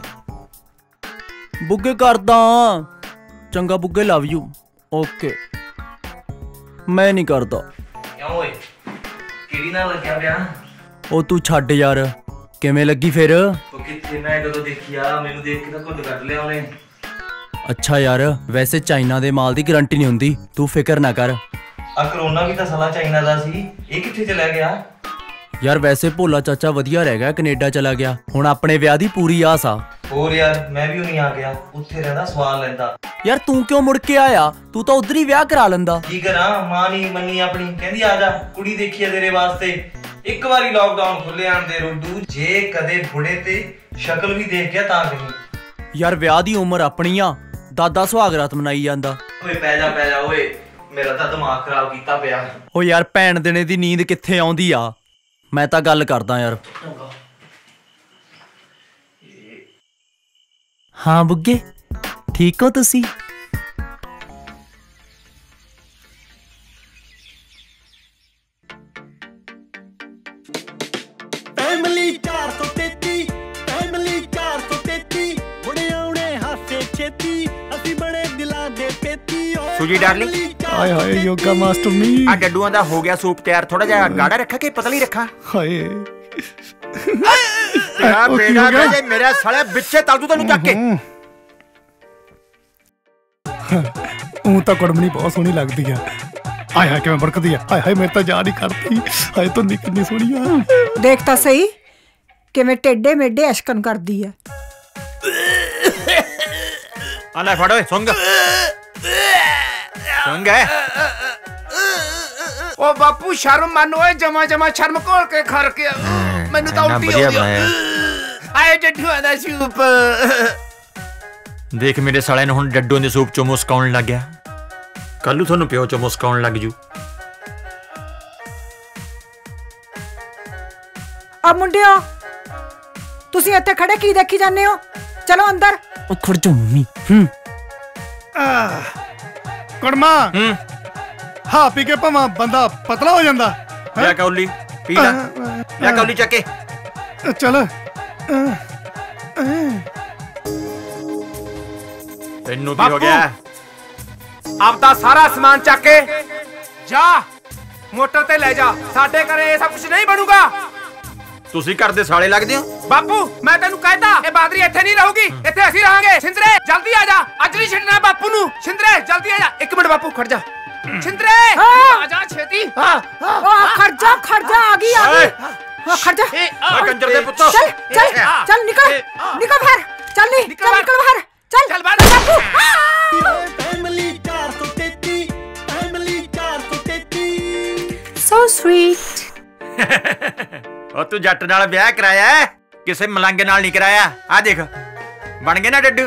Speaker 5: ਕਰਦਾ। ਚੰਗਾ ਬੁੱਗੇ, ਲਵ ਯੂ। ਓਕੇ ਮੈਂ ਨਹੀਂ ਕਰਦਾ।
Speaker 7: ਕਿਉਂ ਓਏ ਕਿਹੜੀ ਨਾਲ ਲੱਗਿਆ ਪਿਆ?
Speaker 5: ਉਹ ਤੂੰ ਛੱਡ ਯਾਰ। ਕਿਵੇਂ ਲੱਗੀ ਫਿਰ?
Speaker 7: ਉਹ ਕਿੱਥੇ, ਮੈਂ ਕਦੋਂ ਦੇਖਿਆ? ਮੈਨੂੰ ਦੇਖ ਕੇ ਤਾਂ ਘੁੱਟ ਕੱਢ ਲਿਆ ਉਹਨੇ।
Speaker 5: ਅੱਛਾ ਯਾਰ, ਵੈਸੇ ਚਾਈਨਾ ਦੇ ਮਾਲ ਦੀ ਗਾਰੰਟੀ ਨਹੀਂ ਹੁੰਦੀ, ਤੂੰ ਫਿਕਰ ਨਾ ਕਰ।
Speaker 7: ਆ ਕਰੋਨਾ ਵੀ ਤਾਂ ਸਾਲਾ ਚਾਈਨਾ ਦਾ ਸੀ, ਇਹ ਕਿੱਥੇ ਚਲਾ ਗਿਆ?
Speaker 5: ਯਾਰ ਵੈਸੇ ਭੋਲਾ ਚਾਚਾ ਵਧੀਆ ਰਹਿ ਗਿਆ, ਕੈਨੇਡਾ ਚਲਾ ਗਿਆ। ਹੁਣ ਆਪਣੇ ਵਿਆਹ ਦੀ ਪੂਰੀ ਆਸ ਆ।
Speaker 7: ਹੋਰ ਯਾਰ ਮੈਂ ਵੀ ਨਹੀਂ ਆ ਗਿਆ, ਉੱਥੇ ਰਹਿੰਦਾ ਸਵਾਲ ਲੈਂਦਾ।
Speaker 5: ਯਾਰ ਤੂੰ ਕਿਉਂ ਮੁੜ ਕੇ ਆਇਆ? ਤੂੰ ਤਾਂ ਉਧਰ ਹੀ ਵਿਆਹ ਕਰਾ ਲੈਂਦਾ।
Speaker 7: ਕੀ ਕਰਾਂ, ਮਾਂ ਨਹੀਂ ਮੰਨੀ ਆਪਣੀ, ਕਹਿੰਦੀ ਆ ਜਾ ਕੁੜੀ ਦੇਖੀ ਆ ਤੇਰੇ ਵਾਸਤੇ। ਇੱਕ ਵਾਰੀ ਲਾਕਡਾਊਨ ਖੁੱਲੇ ਆਣ ਦੇ ਰੋਡੂ, ਜੇ ਕਦੇ ਬੁੜੇ ਤੇ ਸ਼ਕਲ ਵੀ ਦੇਖ ਗਿਆ ਤਾਂ ਕਹੀਂ।
Speaker 5: ਯਾਰ ਵਿਆਹ ਦੀ ਉਮਰ ਆਪਣੀ ਆ, ਦਾਦਾ ਸੁਹਾਗ ਰਾਤ ਮਨਾਈ ਜਾਂਦਾ।
Speaker 7: ਓਏ ਪੈ ਜਾ ਓਏ, ਮੇਰਾ ਤਾਂ ਦਿਮਾਗ ਖਰਾਬ ਕੀਤਾ ਪਿਆ।
Speaker 5: ਓ ਯਾਰ ਭੈਣ ਦਿਨੇ ਦੀ ਨੀਂਦ ਕਿੱਥੇ ਆਉਂਦੀ ਆ? ਮੈਂ ਤਾਂ ਗੱਲ ਕਰਦਾ ਯਾਰ। ਹਾਂ ਬੁੱਗੇ ਠੀਕ ਹੋ ਤੁਸੀਂ?
Speaker 4: ਫੈਮਿਲੀ 433 ਫੈਮਿਲੀ 433 ਬੁੜੇ ਆਉਣੇ ਹਾਸੇ ਛੇਤੀ, ਅਸੀਂ ਬੜੇ ਦਿਲਾਂ ਦੇ ਪੇਤੀ।
Speaker 6: ਸੁਜੀ ਡਾਰਲਿੰਗ।
Speaker 9: ਹਾਏ ਹਾਏ ਯੋਗਾ ਮਾਸਟਰ ਨੀ।
Speaker 6: ਆ ਡੱਡੂਆਂ ਦਾ ਹੋ ਗਿਆ ਸੂਪ ਤਿਆਰ। ਥੋੜਾ ਜਿਹਾ ਗਾੜਾ ਰੱਖਾ ਕਿ ਪਤਲੀ ਰੱਖਾ?
Speaker 9: ਹਾਏ
Speaker 6: ਤੇਰਾ ਬੇੜਾ ਜੇ ਮੇਰੇ ਸਾਲੇ ਵਿੱਚੇ ਤਲ ਦੂ ਤੈਨੂੰ ਚੱਕ ਕੇ।
Speaker 9: ਉਹ ਤਾਂ ਕੁੜਮਣੀ ਬਹੁਤ ਸੋਹਣੀ ਲੱਗਦੀ ਆ। ਹਾਏ ਹਾਏ ਕਿਵੇਂ ਬੜਕਦੀ ਆ। ਹਾਏ ਹਾਏ ਮੇਰੇ ਤਾਂ ਜਾਨ ਹੀ ਕਰਦੀ। ਹਾਏ ਤੂੰ ਕਿੰਨੀ ਸੋਹਣੀ ਆ।
Speaker 3: ਦੇਖ ਤਾਂ ਸਹੀ ਕਿਵੇਂ ਟੇਡੇ ਮੇਡੇ ਅਸ਼ਕਨ ਕਰਦੀ ਆ।
Speaker 6: ਆ ਲੈ ਫੜ ਓਏ ਸੁੰਗ ਹੈ।
Speaker 1: ਓ ਬਾਪੂ ਸ਼ਰਮ ਮੰਨ ਓਏ, ਜਮਾ ਸ਼ਰਮ ਘੋਲ ਕੇ ਖਰ ਕੇ ਮੈਨੂੰ ਤਾਂ ਉਲਟੀ ਆਉਂਦੀ ਆ। ਆਏ ਡੱਡੂਆਂ ਦਾ ਸੂਪ।
Speaker 6: ਦੇਖ ਮੇਰੇ ਸਾਲਿਆਂ ਨੂੰ ਹੁਣ ਡੱਡੂਆਂ ਦੇ ਸੂਪ ਚੋਂ ਮੁਸਕਾਉਣ ਲੱਗ ਗਿਆ। ਕੱਲ ਨੂੰ ਤੁਹਾਨੂੰ ਪਿਓ ਚੋਂ ਮੁਸਕਾਉਣ ਲੱਗ ਜੂ।
Speaker 3: ਆ ਮੁੰਡਿਓ ਤੁਸੀਂ ਇੱਥੇ ਖੜੇ ਕੀ ਦੇਖੀ ਜਾਂਦੇ ਹੋ? ਚਲੋ ਅੰਦਰ।
Speaker 5: ਉਹ ਖੜ ਜਾ ਮੰਮੀ।
Speaker 9: ਕੁੜਮਾ ਹਾਂ ਪੀ ਕੇ ਭਾਵਾਂ ਬੰਦਾ ਪਤਲਾ ਹੋ ਜਾਂਦਾ।
Speaker 6: ਲੈ ਕੌਲੀ ਪੀ ਲੈ, ਲੈ ਕੌਲੀ ਚੱਕ ਕੇ
Speaker 9: ਚੱਲ।
Speaker 6: ਤੈਨੂੰ ਕੀ ਹੋ ਗਿਆ?
Speaker 1: ਆਪਦਾ ਸਾਰਾ ਸਮਾਨ ਚੱਕ ਕੇ ਜਾ ਮੋਟਰ ਤੇ ਲੈ ਜਾ। ਸਾਡੇ ਘਰੇ ਇਹ ਸਭ ਕੁਝ ਨਹੀਂ ਬਣੂਗਾ।
Speaker 6: ਤੁਸੀਂ ਘਰ ਦੇ ਸਾਲੇ ਲੱਗਦੇ ਹੋ।
Speaker 1: ਬਾਪੂ ਮੈਂ ਤੈਨੂੰ ਕਹਿਤਾ ਇਹ ਬਾਦਰੀ ਇੱਥੇ ਨਹੀਂ ਰਹੂਗੀ, ਇੱਥੇ ਅਸੀਂ ਰਹਾਂਗੇ। ਸਿੰਦਰੇ ਜਲਦੀ ਆ ਜਾ, ਅੱਜ ਨਹੀਂ ਛੱਡਣਾ ਬਾਪੂ ਨੂੰ। ਸਿੰਦਰੇ ਜਲਦੀ ਆ ਜਾ। ਇੱਕ ਮਿੰਟ ਬਾਪੂ ਖੜ ਜਾ। ਸਿੰਦਰੇ ਆ ਜਾ ਛੇਤੀ।
Speaker 3: ਖੜ ਜਾ ਆ ਗਈ ਖੜ ਜਾ।
Speaker 6: ਕੰਜਰ ਦੇ ਪੁੱਤੋ
Speaker 3: ਚੱਲ ਨਿਕਲ ਬਾਹਰ। ਚੱਲ ਨਿਕਲ ਬਾਹਰ। ਚੱਲ ਬਾਪੂ।
Speaker 4: Family 433 family 433
Speaker 2: So sweet।
Speaker 6: ਉਹ ਤੂੰ ਜੱਟ ਨਾਲ ਵਿਆਹ ਕਰਾਇਆ, ਕਿਸੇ ਮਲੰਗ ਨਾਲ ਨਹੀਂ ਕਰਾਇਆ। ਆ ਦੇਖ ਬਣ ਗਏ ਨਾ ਡੱਡੂ।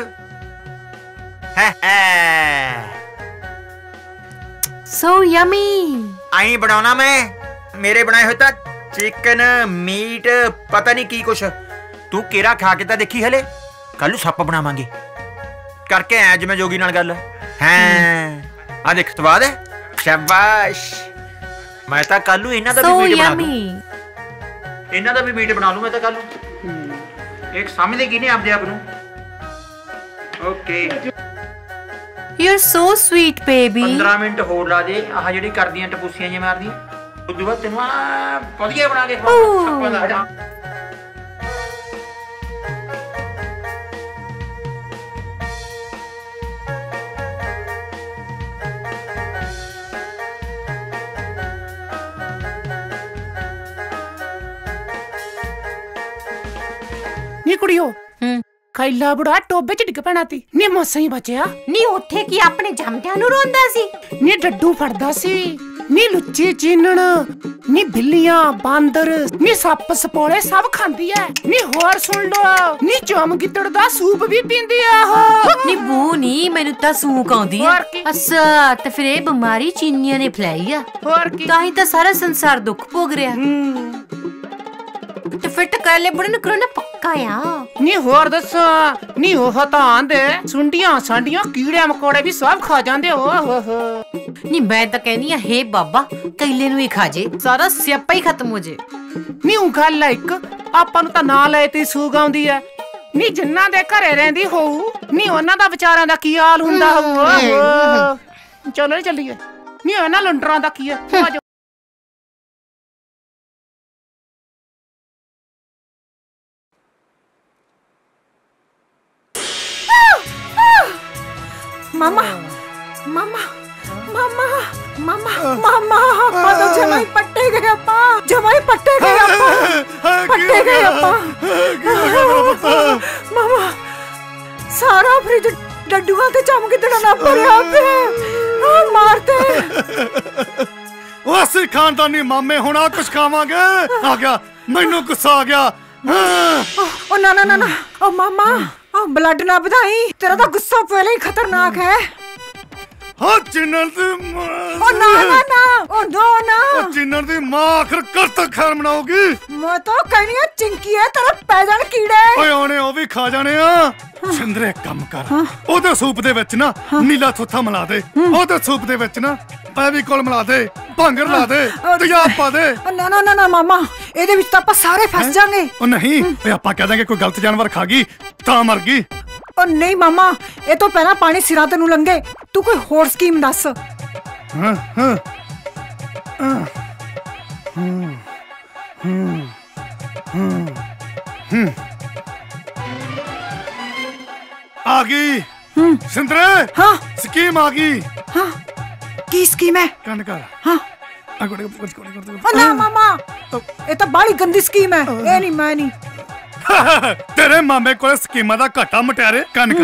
Speaker 2: So yummy।
Speaker 6: ਆਈ ਬਣਾਉਣਾ ਮੈਂ। ਮੇਰੇ ਬਣਾਏ ਹੋਏ ਤਾਂ ਚਿਕਨ ਮੀਟ ਪਤਾ ਨਹੀਂ ਕੀ ਕੁਛ। ਤੂੰ ਕੇਰਾ ਖਾ ਕੇ ਤਾਂ ਦੇਖੀ ਹਲੇ। ਕੱਲ ਨੂੰ ਸੱਪ ਬਣਾਵਾਂਗੇ। ਕਰਕੇ ਆਇਆ ਜਿਵੇਂ ਜੋਗੀ ਨਾਲ ਗੱਲ। ਹਾਂ ਆ ਦੇਖ ਸਵਾਦ ਹੈ। ਸ਼ਾਬਾਸ਼। ਮੈਂ ਤਾਂ ਕੱਲ ਨੂੰ ਇਹਨਾਂ ਦਾ ਵੀ ਮੀਟ ਬਣਾ ਦੂੰ। ਇਹਨਾਂ ਦਾ ਵੀ ਮੀਟ ਬਣਾ ਲੂ ਮੈਂ ਤਾਂ ਕੱਲ ਨੂੰ। ਇੱਕ ਸਮਝਦੇ ਕੀ ਨੇ ਆਪਦੇ ਆਪ ਨੂੰ। Okay
Speaker 2: You're so sweet baby।
Speaker 6: 15 minute ਹੋਰ ਲਾ ਦੇ। ਆਹ ਜਿਹੜੀ ਕਰਦੀਆਂ ਟਪੂਸੀਆਂ ਜਿਹੀਆਂ ਮਾਰਦੀਆਂ, ਉਦੋਂ ਬਾਅਦ ਤੈਨੂੰ ਆ ਵਧੀਆ ਬਣਾ ਕੇ ਖਵਾ।
Speaker 1: ਨੀ ਕੁੜੀਓ ਕੈਲਾ ਬੁੜਾ ਟੋਬੇ ਚ ਡਿੱਗ ਪੈਣਾ ਤੀ ਨੀ ਮਸਾਂ ਹੀ ਬਚਿਆ
Speaker 2: ਨੀ ਉੱਥੇ ਕੀ ਆਪਣੇ ਜੰਮਦਿਆਂ ਨੂੰ ਰੋਂਦਾ ਸੀ
Speaker 1: ਨੀ ਡੱਡੂ ਫੜਦਾ ਸੀ ਨੀ ਲੁੱਚੀ ਚੀਨਣ ਨੀ ਬਿੱਲੀਆਂ ਬਾਂਦਰ ਨੀ ਸੱਪ ਸਪੋਲੇ ਸਭ ਖਾਂਦੀ ਐ ਨੀ ਹੋਰ ਸੁਣ ਲੋ ਨੀ ਚਮ ਗਿੱਦੜ ਦਾ ਸੂਪ ਵੀ ਪੀਂਦੀ ਆ ਉਹ
Speaker 2: ਨੀ ਬੂ ਨੀ ਮੈਨੂੰ ਤਾਂ ਸੂਕ ਆਉਂਦੀ ਆ ਅੱਛਾ ਤੇ ਫਿਰ ਇਹ ਬਿਮਾਰੀ ਚੀਨੀਆਂ ਨੇ ਫੈਲਾਈ ਆ
Speaker 1: ਹੋਰ ਕੀ
Speaker 2: ਤਾਂ ਹੀ ਤਾਂ ਸਾਰਾ ਸੰਸਾਰ ਦੁੱਖ ਭੋਗ ਰਿਹਾ ਤੇ ਫਿੱਟ ਕੈਲੇ ਬੁੜੇ ਨੂੰ ਕਰੋਨਾ ਪੱਕਾ ਆ
Speaker 1: ਨੀ ਹੋਰ ਦੱਸ ਨੀ ਉਹ ਤਾਂ ਆਂਦੇ ਸੁੰਡੀਆਂ ਸਾਂਡੀਆਂ ਕੀੜਿਆਂ ਮਕੌੜੇ ਵੀ ਸਭ ਖਾ ਜਾਂਦੇ ਓਹ
Speaker 2: ਨੀ ਮੈਂ ਤਾਂ ਕਹਿੰਦੀ ਆ ਹੇ ਬਾਬਾ ਕੈਲੇ ਨੂੰ ਹੀ ਖਾ ਜੇ ਸਾਰਾ ਸਿਆਪਾ ਹੀ ਖਤਮ ਹੋ ਜੇ
Speaker 1: ਨੀ ਉਹ ਗੱਲ ਆ ਇੱਕ ਆਪਾਂ ਨੂੰ ਤਾਂ ਨਾਂ ਲਏ ਤੇ ਸੂਗ ਆਉਂਦੀ ਐ ਨੀ ਜਿੰਨਾਂ ਦੇ ਘਰੇ ਰਹਿੰਦੀ ਹੋਊ ਨੀ ਉਹਨਾਂ ਦਾ ਵਿਚਾਰਿਆਂ ਦਾ ਕੀ ਹਾਲ ਹੁੰਦਾ ਹੋਊ ਚਲੋ ਚੱਲੀਏ ਨੀ ਉਹਨਾਂ ਲੰਡਰਾਂ ਦਾ ਕੀ ਐ
Speaker 3: मामा मामा मामा मामा मामा अप्पा तो जमाई पट्टे गए अप्पा जमाई पट्टे गए अप्पा मामा सारा फ्रिज डड्डुआ ते चम गिद्दड़ा ना भरिया पे मारते
Speaker 9: ਅਸੀਂ ਖਾਨਦਾਨੀ ਮਾਮੇ ਹੁਣ ਆ ਕੁਛ ਖਾਵਾਂਗੇ ਆ ਗਿਆ ਮੈਨੂੰ ਗੁੱਸਾ ਆ ਗਿਆ
Speaker 3: ओ ना ना ना ना ओ मामा ब्लड ना बढ़ाई तेरा तो गुस्सा पहले ही खतरनाक है
Speaker 9: हाँ चिन्नर दी मां
Speaker 3: ओ ना ना ना ओ नो ना
Speaker 9: चिन्नर दी मां आखिर कब तक खैर मनाओगी
Speaker 3: मैं तो कहनी है चिंकी है तेरा पैजन कीड़े
Speaker 9: ओए ओने ओ भी खा जाने आ ਸਿੰਦਰੇ ਕੰਮ ਕਰ ਉਹਦੇ ਸੂਪ ਦੇ ਵਿੱਚ ਨਾ ਨੀਲਾ ਥੋਥਾ ਮਿਲਾ ਦੇ ਉਹਦੇ ਸੂਪ ਦੇ ਵਿੱਚ ਨਾ ਫੈਵੀਕੋਲ ਮਿਲਾ ਦੇ ਭੰਗਰ ਲਾ ਦੇ ਤੇਜ਼ਾਬ ਪਾ ਦੇ
Speaker 3: ਨਾ ਨਾ ਨਾ ਨਾ ਮਾਮਾ ਇਹਦੇ ਵਿੱਚ ਤਾਂ ਆਪਾਂ ਸਾਰੇ ਫਸ ਜਾਾਂਗੇ
Speaker 9: ਉਹ ਨਹੀਂ ਓਏ ਆਪਾਂ ਕਹਿ ਦਾਂਗੇ ਕੋਈ ਗਲਤ ਜਾਨਵਰ ਖਾ ਗਈ ਤਾਂ ਮਰ ਗਈ
Speaker 3: ਉਹ ਨਹੀਂ ਮਾਮਾ ਇਹ ਤੋਂ ਪਹਿਲਾਂ ਪਾਣੀ ਸਿਰਾਂ ਤੇ ਨੂੰ ਲੰਘੇ ਤੂੰ ਕੋਈ ਹੋਰ ਸਕੀਮ ਦੱਸ
Speaker 9: ਹਾਂ ਹਾਂ आ गई सिंदरे
Speaker 3: हाँ
Speaker 9: स्कीम आ गई
Speaker 3: हाँ की स्कीम है
Speaker 9: कन कर
Speaker 3: हाँ ना मामा ये तो बड़ी गंदी स्कीम है ये नहीं मैं नहीं
Speaker 9: तेरे मामे को स्कीमा दा घाटा मटियारे कन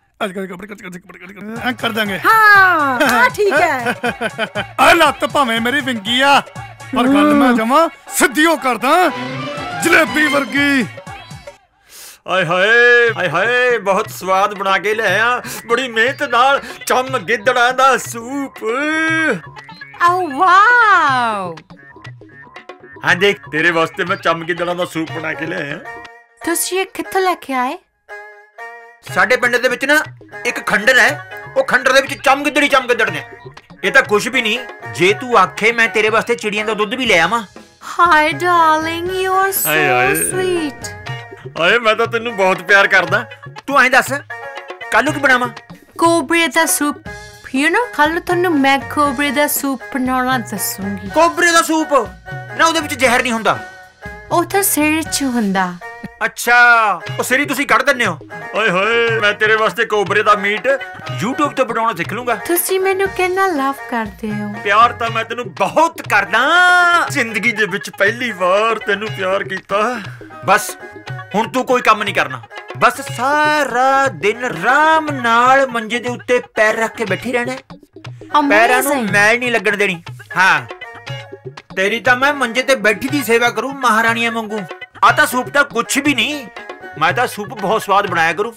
Speaker 9: कर कर देंगे
Speaker 3: हाँ ठीक है
Speaker 9: लत भावें मेरी विंगी आ पर गल मैं जमा सिद्धियों करदा जलेबी वर्गी
Speaker 6: ਆਏ ਹਾਏ ਆਏ ਹਾਏ ਬਹੁਤ ਸਵਾਦ ਬਣਾ ਕੇ ਲਿਆ ਬੜੀ ਮਿਹਨਤ ਨਾਲ ਚਮ ਗਿੱਦੜਾਂ ਦਾ ਸੂਪ
Speaker 2: ਆਓ ਵਾਓ
Speaker 6: ਹਾਂ ਦੇਖ ਤੇਰੇ ਵਾਸਤੇ ਮੈਂ ਚਮ ਗਿੱਦੜਾਂ ਦਾ ਸੂਪ ਬਣਾ ਕੇ ਲਿਆ
Speaker 2: ਤੁਸੀਂ ਇਹ ਕਿੱਥੋਂ ਲੈ ਕੇ ਆਏ
Speaker 6: ਸਾਡੇ ਪਿੰਡ ਦੇ ਵਿੱਚ ਨਾ ਇੱਕ ਖੰਡਰ ਹੈ ਉਹ ਖੰਡਰ ਦੇ ਵਿੱਚ ਚਮ ਗਿੱਦੜ ਨੇ ਇਹ ਤਾਂ ਕੁਝ ਵੀ ਨਹੀਂ ਜੇ ਤੂੰ ਆਖੇ ਮੈਂ ਤੇਰੇ ਵਾਸਤੇ ਚਿੜੀਆਂ ਦਾ ਦੁੱਧ ਵੀ ਲੈ ਆਵਾਂ
Speaker 2: hi darling you are so sweet
Speaker 6: ਆਏ ਮੈਂ ਤਾਂ ਤੈਨੂੰ ਬਹੁਤ ਪਿਆਰ ਕਰਦਾ ਤੂੰ ਐਂ ਦੱਸ ਕੱਲ ਕੀ ਬਣਾਵਾਂ
Speaker 2: ਕੋਬਰੇ ਦਾ ਸੂਪ ਯੂ ਨੋ ਕੱਲ ਤੁਹਾਨੂੰ ਮੈਂ ਕੋਬਰੇ ਦਾ ਸੂਪ ਬਣਾਉਣਾ ਦੱਸੂਗੀ
Speaker 6: ਕੋਬਰੇ ਦਾ ਸੂਪ ਨਾ ਉਹਦੇ ਵਿੱਚ ਜ਼ਹਿਰ ਨਹੀਂ ਹੁੰਦਾ
Speaker 2: ਉਹ ਤਾਂ ਸਿਰ 'ਚ ਹੁੰਦਾ
Speaker 6: ਅੱਛਾ ਉਹ ਸਿਰੀ ਤੁਸੀਂ ਕੱਢ ਦਿੰਦੇ ਹੋ ਓਏ ਹੋਏ ਮੈਂ ਤੇਰੇ ਵਾਸਤੇ ਕੋਬਰੇ ਦਾ ਮੀਟ YouTube ਤੋਂ ਬਣਾਉਣਾ ਸਿੱਖ ਲੂੰਗਾ
Speaker 2: ਤੁਸੀਂ ਮੈਨੂੰ ਕਿੰਨਾ ਲਵ ਕਰਦੇ ਹੋ
Speaker 6: ਪਿਆਰ ਤਾਂ ਮੈਂ ਤੈਨੂੰ ਬਹੁਤ ਕਰਦਾ ਜ਼ਿੰਦਗੀ ਦੇ ਵਿੱਚ ਪਹਿਲੀ ਵਾਰ ਤੈਨੂੰ ਪਿਆਰ ਕੀਤਾ ਬਸ ਹੁਣ ਤੂੰ ਕੋਈ ਕੰਮ ਨਹੀਂ ਕਰਨਾ ਬਸ ਸਾਰਾ ਦਿਨ ਆਰਾਮ ਨਾਲ ਮੰਜੇ ਦੇ ਉੱਤੇ ਪੈਰ ਰੱਖ ਕੇ ਬੈਠੀ ਰਹਿਣਾ ਪੈਰਾਂ ਨੂੰ ਮੈਲ ਨਹੀਂ ਲੱਗਣ ਦੇਣੀ ਹਾਂ ਤੇਰੀ ਤਾਂ ਮੈਂ ਮੰਜੇ ਤੇ ਬੈਠੀ ਦੀ ਸੇਵਾ ਕਰੂ ਮਹਾਰਾਣੀਆਂ ਵਾਂਗੂ ਆ ਤਾਂ ਸੂਪ ਤਾਂ ਕੁਛ ਵੀ ਨਹੀਂ ਮੈਂ ਤਾਂ ਸੂਪ ਬਹੁਤ ਸਵਾਦ ਬਣਾਇਆ ਕਰੂ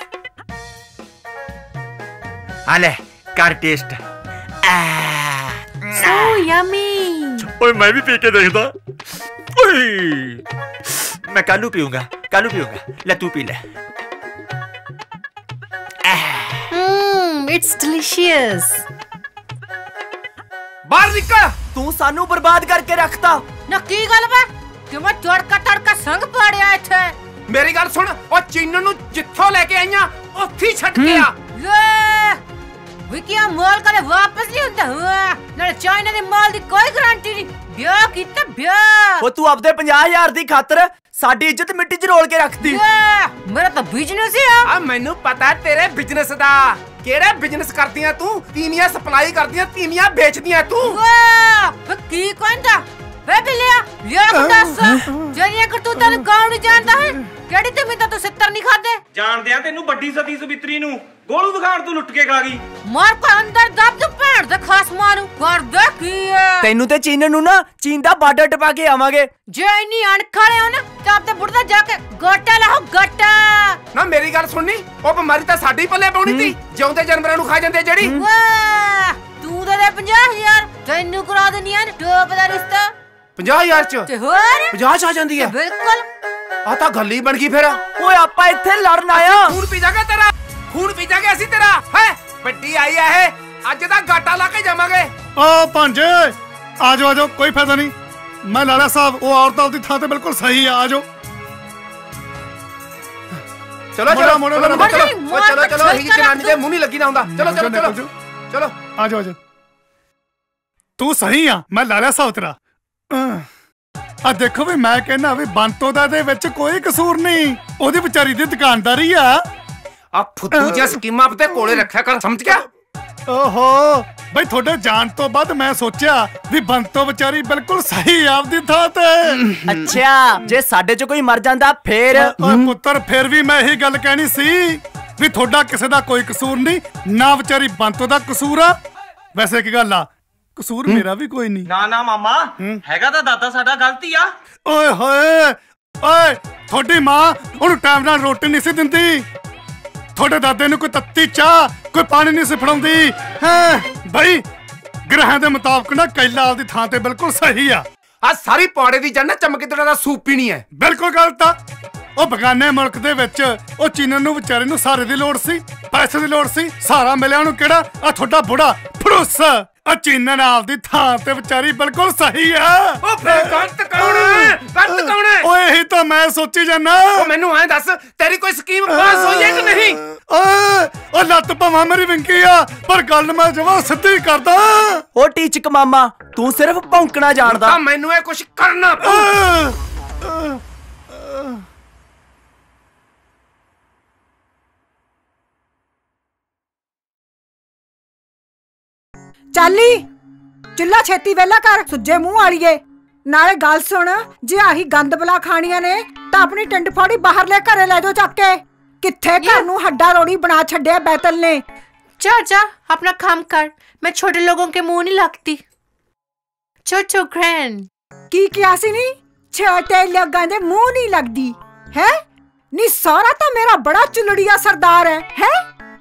Speaker 6: ਆ ਲੈ ਕਰ ਟੇਸਟ
Speaker 2: ਸੋ ਯਮੀ
Speaker 6: ਓਏ ਮੈਂ ਵੀ ਪੀ ਕੇ ਦੇਖਦਾ ਓਏ ਮੈਂ ਕੱਲੂ ਪੀਊਂਗਾ ਲੈ ਤੂੰ ਪੀ ਲੈ
Speaker 2: ਇਟਸ ਡਿਲੀਸ਼ੀਅਸ
Speaker 1: ਬਾਹਰ ਨਿਕਲ
Speaker 5: ਤੂੰ ਸਾਨੂੰ ਬਰਬਾਦ ਕਰਕੇ ਰੱਖਤਾ
Speaker 2: ਨਾ ਕੀ ਗੱਲ ਵਾ ਕਿਵੇਂ ਤੜਕਾ ਸੰਗ ਪਾੜਿਆ ਇੱਥੇ
Speaker 1: ਮੇਰੀ ਗੱਲ ਸੁਣ ਉਹ ਚੀਨ ਨੂੰ ਜਿੱਥੋਂ ਲੈ ਕੇ ਆਈਆਂ ਉੱਥੇ ਛੱਡ ਕੇ ਆ
Speaker 2: ਲੈ ਵਿਕਿਆ ਮਾਲ ਕਦੇ ਵਾਪਸ ਨਹੀਂ ਹੁੰਦਾ ਹੁਆ ਨਾਲੇ ਚਾਈਨਾ ਦੇ ਮਾਲ ਦੀ ਕੋਈ ਗਾਰੰਟੀ ਨਹੀਂ ਵਿਆਹ ਕੀਤਾ ਵਿਆਹ
Speaker 5: ਉਹ ਤੂੰ ਆਪਦੇ 50000 ਦੀ ਖਾਤਰ ਸਾਡੀ ਇੱਜ਼ਤ ਮਿੱਟੀ 'ਚ ਰੋਲ ਕੇ ਰੱਖਦੀ
Speaker 2: ਮੇਰਾ ਤਾਂ ਬਿਜ਼ਨਸ ਆ
Speaker 1: ਮੈਨੂੰ ਪਤਾ ਤੇਰੇ ਬਿਜ਼ਨਸ ਦਾ ਕਿਹੜਾ ਬਿਜ਼ਨਸ ਕਰਦੀਆਂ ਤੂੰ ਤੀਵੀਆਂ ਸਪਲਾਈ ਕਰਦੀਆਂ ਤੀਵੀਆਂ ਵੇਚਦੀਆਂ ਤੂੰ
Speaker 2: ਵਾਹ ਕੀ ਕਹਿੰਦਾ ਵੇ ਬਿਲਿਆ ਯਾ ਦੱਸ ਜਿਹੜੀਆਂ ਕਰਤੂਤਾਂ ਨੂੰ ਕੌਣ ਨਹੀਂ ਜਾਣਦਾ ਹੈ ਕਿਹੜੀ ਜ਼ਮੀਨ ਤੂੰ ਸਿੱਤਰ ਨਹੀਂ ਖਾਦੇ?
Speaker 7: ਜਾਣਦੇ ਆ ਤੈਨੂੰ ਵੱਡੀ ਸਤੀ ਸਵਿਤਰੀ ਨੂੰ ਗੋਲੂ ਦਿਖਾਣ ਤੂੰ ਲੁੱਟ ਕੇ ਖਾ ਗਈ।
Speaker 2: ਮਾਰ ਕੋ ਅੰਦਰ ਦੱਬ ਤੂੰ ਭੈਣ ਦੇ ਖਾਸ ਮਾਰੂ ਕਰਦਾ ਕੀ ਹੈ?
Speaker 5: ਤੈਨੂੰ ਤੇ ਚੀਨ ਨੂੰ ਨਾ ਚੀਨ ਦਾ ਬਾਰਡਰ ਟਪਾ ਕੇ ਆਵਾਂਗੇ।
Speaker 2: ਜੇ ਇੰਨੀ ਅਣਖਾਲੇ ਹੋ ਨਾ ਤਾਂ ਆਪਦੇ ਬੁੜਦਾ ਜਾ ਕੇ ਗੋਟਾ ਲਾਓ ਗੋਟਾ।
Speaker 1: ਨਾ ਮੇਰੀ ਗੱਲ ਸੁਣਨੀ, ਉਹ ਬਿਮਾਰੀ ਤਾਂ ਸਾਡੀ ਪੱਲੇ ਪਾਉਣੀ ਸੀ, ਜਿਉਂਦੇ ਜਾਨਵਰਾਂ ਨੂੰ ਖਾ ਜਾਂਦੇ ਜਿਹੜੀ।
Speaker 2: ਵਾਹ ਤੂੰ ਤਾਂ ਦੇ 50,000 ਤੈਨੂੰ ਕਰਾ ਦੇਣੀ ਆ ਟੋਪ ਦਾ ਰਿਸ਼ਤਾ।
Speaker 1: 50,000 ਚ
Speaker 2: ਤੇ ਹੋਰ
Speaker 1: 50 ਚ ਆ ਜਾਂਦੀ ਹੈ?
Speaker 2: ਬਿਲਕੁਲ।
Speaker 1: ਆ ਤਾਂ ਗੱਲ ਹੀ ਬਣ ਗਈ ਫਿਰ।
Speaker 5: ਓਏ ਆਪਾਂ ਇੱਥੇ ਲੜਨ ਆਇਆ।
Speaker 1: ਖੂਨ ਪੀ ਜਾਗਾ ਤੇਰਾ, ਖੂਨ ਪੀ ਜਾਗੇ ਅਸੀਂ ਤੇਰਾ। ਹੈ ਵੱਡੀ ਆਈ ਆ ਇਹ, ਅੱਜ ਦਾ ਗਾਟਾ ਲਾ ਕੇ ਜਾਵਾਂਗੇ।
Speaker 9: ਓ ਭਾਂਜੇ ਆਜੋ ਆਜੋ, ਕੋਈ ਫਾਇਦਾ ਨਹੀਂ। ਮੈਂ ਲਾਲਾ ਸਾਹਿਬ ਉਹ ਔਰਤ ਆਪਦੀ ਥਾਂ ਤੇ ਬਿਲਕੁਲ ਸਹੀ ਆ। ਆਜੋ
Speaker 1: ਚਲੋ ਚਲੋ ਚਲੋ ਚਲੋ, ਇਹ ਜਨਾਨੀ ਦੇ ਮੂੰਹ ਨਹੀਂ ਲੱਗੀ ਨਾ ਹੁੰਦਾ। ਚਲੋ ਚਲੋ ਚਲੋ ਚਲੋ
Speaker 9: ਆਜੋ ਆਜੋ। ਤੂੰ ਸਹੀ ਆ, ਮੈਂ ਲਾਲਾ ਸਾਹਿਬ ਤੇਰਾ। ਆ ਦੇਖੋ ਵੀ ਮੈਂ ਕਹਿੰਦਾ ਵੀ ਬੰਤੋ ਦਾ ਦੇ ਵਿੱਚ ਕੋਈ ਕਸੂਰ ਨਹੀਂ, ਉਹਦੀ ਵਿਚਾਰੀ ਦੀ ਦੁਕਾਨਦਾਰੀ ਆ।
Speaker 1: ਆ ਫੁੱਦੂ ਜਿਹਾ ਸਕੀਮਾਂ ਆਪਣੇ ਕੋਲੇ ਰੱਖਿਆ ਕਰ, ਸਮਝ ਗਿਆ?
Speaker 9: ਓਹੋ ਬਈ ਤੁਹਾਡੇ ਜਾਣ ਤੋਂ ਬਾਅਦ ਮੈਂ ਸੋਚਿਆ ਵੀ ਬੰਤੋ ਵਿਚਾਰੀ ਬਿਲਕੁਲ ਸਹੀ ਆਪਦੀ ਥਾਂ ਤੇ।
Speaker 5: ਅੱਛਾ ਜੇ ਸਾਡੇ ਚ ਕੋਈ ਮਰ ਜਾਂਦਾ ਫੇਰ?
Speaker 9: ਓਏ ਪੁੱਤਰ ਫਿਰ ਵੀ ਮੈਂ ਇਹੀ ਗੱਲ ਕਹਿਣੀ ਸੀ ਵੀ ਤੁਹਾਡਾ ਕਿਸੇ ਦਾ ਕੋਈ ਕਸੂਰ ਨਹੀਂ, ਨਾ ਵਿਚਾਰੀ ਬੰਤੋ ਦਾ ਕਸੂਰ ਆ। ਵੈਸੇ ਕੀ ਗੱਲ ਆ, ਕਸੂਰ ਮੇਰਾ ਵੀ ਕੋਈ ਨਹੀਂ।
Speaker 7: ਨਾ ਨਾ ਮਾਮਾ, ਹੈਗਾ ਤਾਂ ਦਾਦਾ ਸਾਡਾ ਗਲਤੀ ਆ।
Speaker 9: ਓਏ ਹੋਏ ਓਏ, ਤੁਹਾਡੀ ਮਾਂ ਉਹਨੂੰ ਟਾਈਮ ਨਾਲ ਰੋਟੀ ਨਹੀਂ ਸੀ ਦਿੰਦੀ, ਤੁਹਾਡੇ ਦਾਦੇ ਨੂੰ ਕੋਈ ਤੱਤੀ ਚਾਹ ਕੋਈ ਪਾਣੀ ਨਹੀਂ ਸੀ ਫੜਾਉਂਦੀ। ਹੈ ਬਈ ਗ੍ਰਹਿਾਂ ਦੇ ਮੁਤਾਬਕ ਨਾ ਕੈਲਾ ਆਪਦੀ ਥਾਂ ਤੇ ਬਿਲਕੁਲ ਸਹੀ ਆ।
Speaker 1: ਆ ਸਾਰੀ ਪੌੜੇ ਦੀ ਜੰਨ ਚਮਕੀਦੜਾ ਦਾ ਸੂਪ ਪੀਣੀ ਹੈ।
Speaker 9: ਬਿਲਕੁਲ ਗਲਤ ਆ। ਉਹ ਬਗਾਨੇ ਮੁਲਕ ਦੇ ਵਿੱਚ ਉਹ ਚੀਨਨ ਨੂੰ ਵਿਚਾਰੇ ਨੂੰ ਸਹਾਰੇ ਦੀ ਲੋੜ ਸੀ, ਪੈਸੇ ਦੀ ਲੋੜ ਸੀ। ਸਹਾਰਾ ਮਿਲਿਆ ਉਹਨੂੰ ਕਿਹੜਾ ਆ ਤੁਹਾਡਾ ਬੁੜਾ ਫਰੂਸ। ਆ ਚੀਨਨ ਆਪਦੀ ਥਾਂ ਤੇ ਵਿਚਾਰੀ ਬਿਲਕੁਲ ਸਹੀ ਆ।
Speaker 1: ਉਹ ਫੇਰ ਗਲਤ ਕੌਣ ਹੈ? ਗਲਤ ਕੌਣ ਹੈ?
Speaker 9: ਓਏ ਇਹੀ ਤਾਂ ਮੈਂ ਸੋਚੀ ਜਾਨਾ।
Speaker 1: ਉਹ ਮੈਨੂੰ ਐਂ ਦੱਸ, ਤੇਰੀ ਕੋਈ ਸਕੀਮ ਪਾਸ ਹੋਈ ਹੈ ਕਿ ਨਹੀਂ?
Speaker 9: ਓਏ ਉਹ ਲੱਤ ਭਵਾਂ ਮੇਰੀ ਵਿੰਕੀ ਆ, ਪਰ ਗੱਲ ਮੈਂ ਜਮਾਂ ਸਿੱਧੀ ਕਰਦਾ।
Speaker 5: ਉਹ ਟੀਚਕ ਮਾਮਾ ਤੂੰ ਸਿਰਫ ਭੌਂਕਣਾ ਜਾਣਦਾ।
Speaker 1: ਤਾਂ ਮੈਨੂੰ ਇਹ ਕੁਝ ਕਰਨਾ ਪਊ।
Speaker 3: ਚਾਲੀ ਚੁੱਲਾ ਛੇਤੀ ਵੇਲਾ ਕਰ, ਸੁੱਜੇ ਮੂੰਹ ਵਾਲੀਏ। ਨਾਲੇ ਗੱਲ ਸੁਣ, ਜੇ ਆਹੀ ਗੰਦ ਬਲਾ ਖਾਣੀਆਂ ਨੇ ਤਾਂ ਆਪਣੀ ਟਿੰਡ ਫਾੜੀ ਬਾਹਰਲੇ ਘਰੇ ਲੈ ਜਾਓ ਚੱਕ ਕੇ। ਕਿੱਥੇ ਘਰ ਨੂੰ ਹੱਡਾ ਰੋੜੀ ਬਣਾ ਛੱਡਿਆ ਬੈਤਲ ਨੇ।
Speaker 2: जा अपना काम कर, मैं छोटे लोगों के मुंह नहीं लगती। छोटो ग्रैंड
Speaker 3: की किया सी नहीं, छोटे लोगों के मुंह नहीं लगती है नी। सारा तो मेरा बड़ा चुलड़िया सरदार है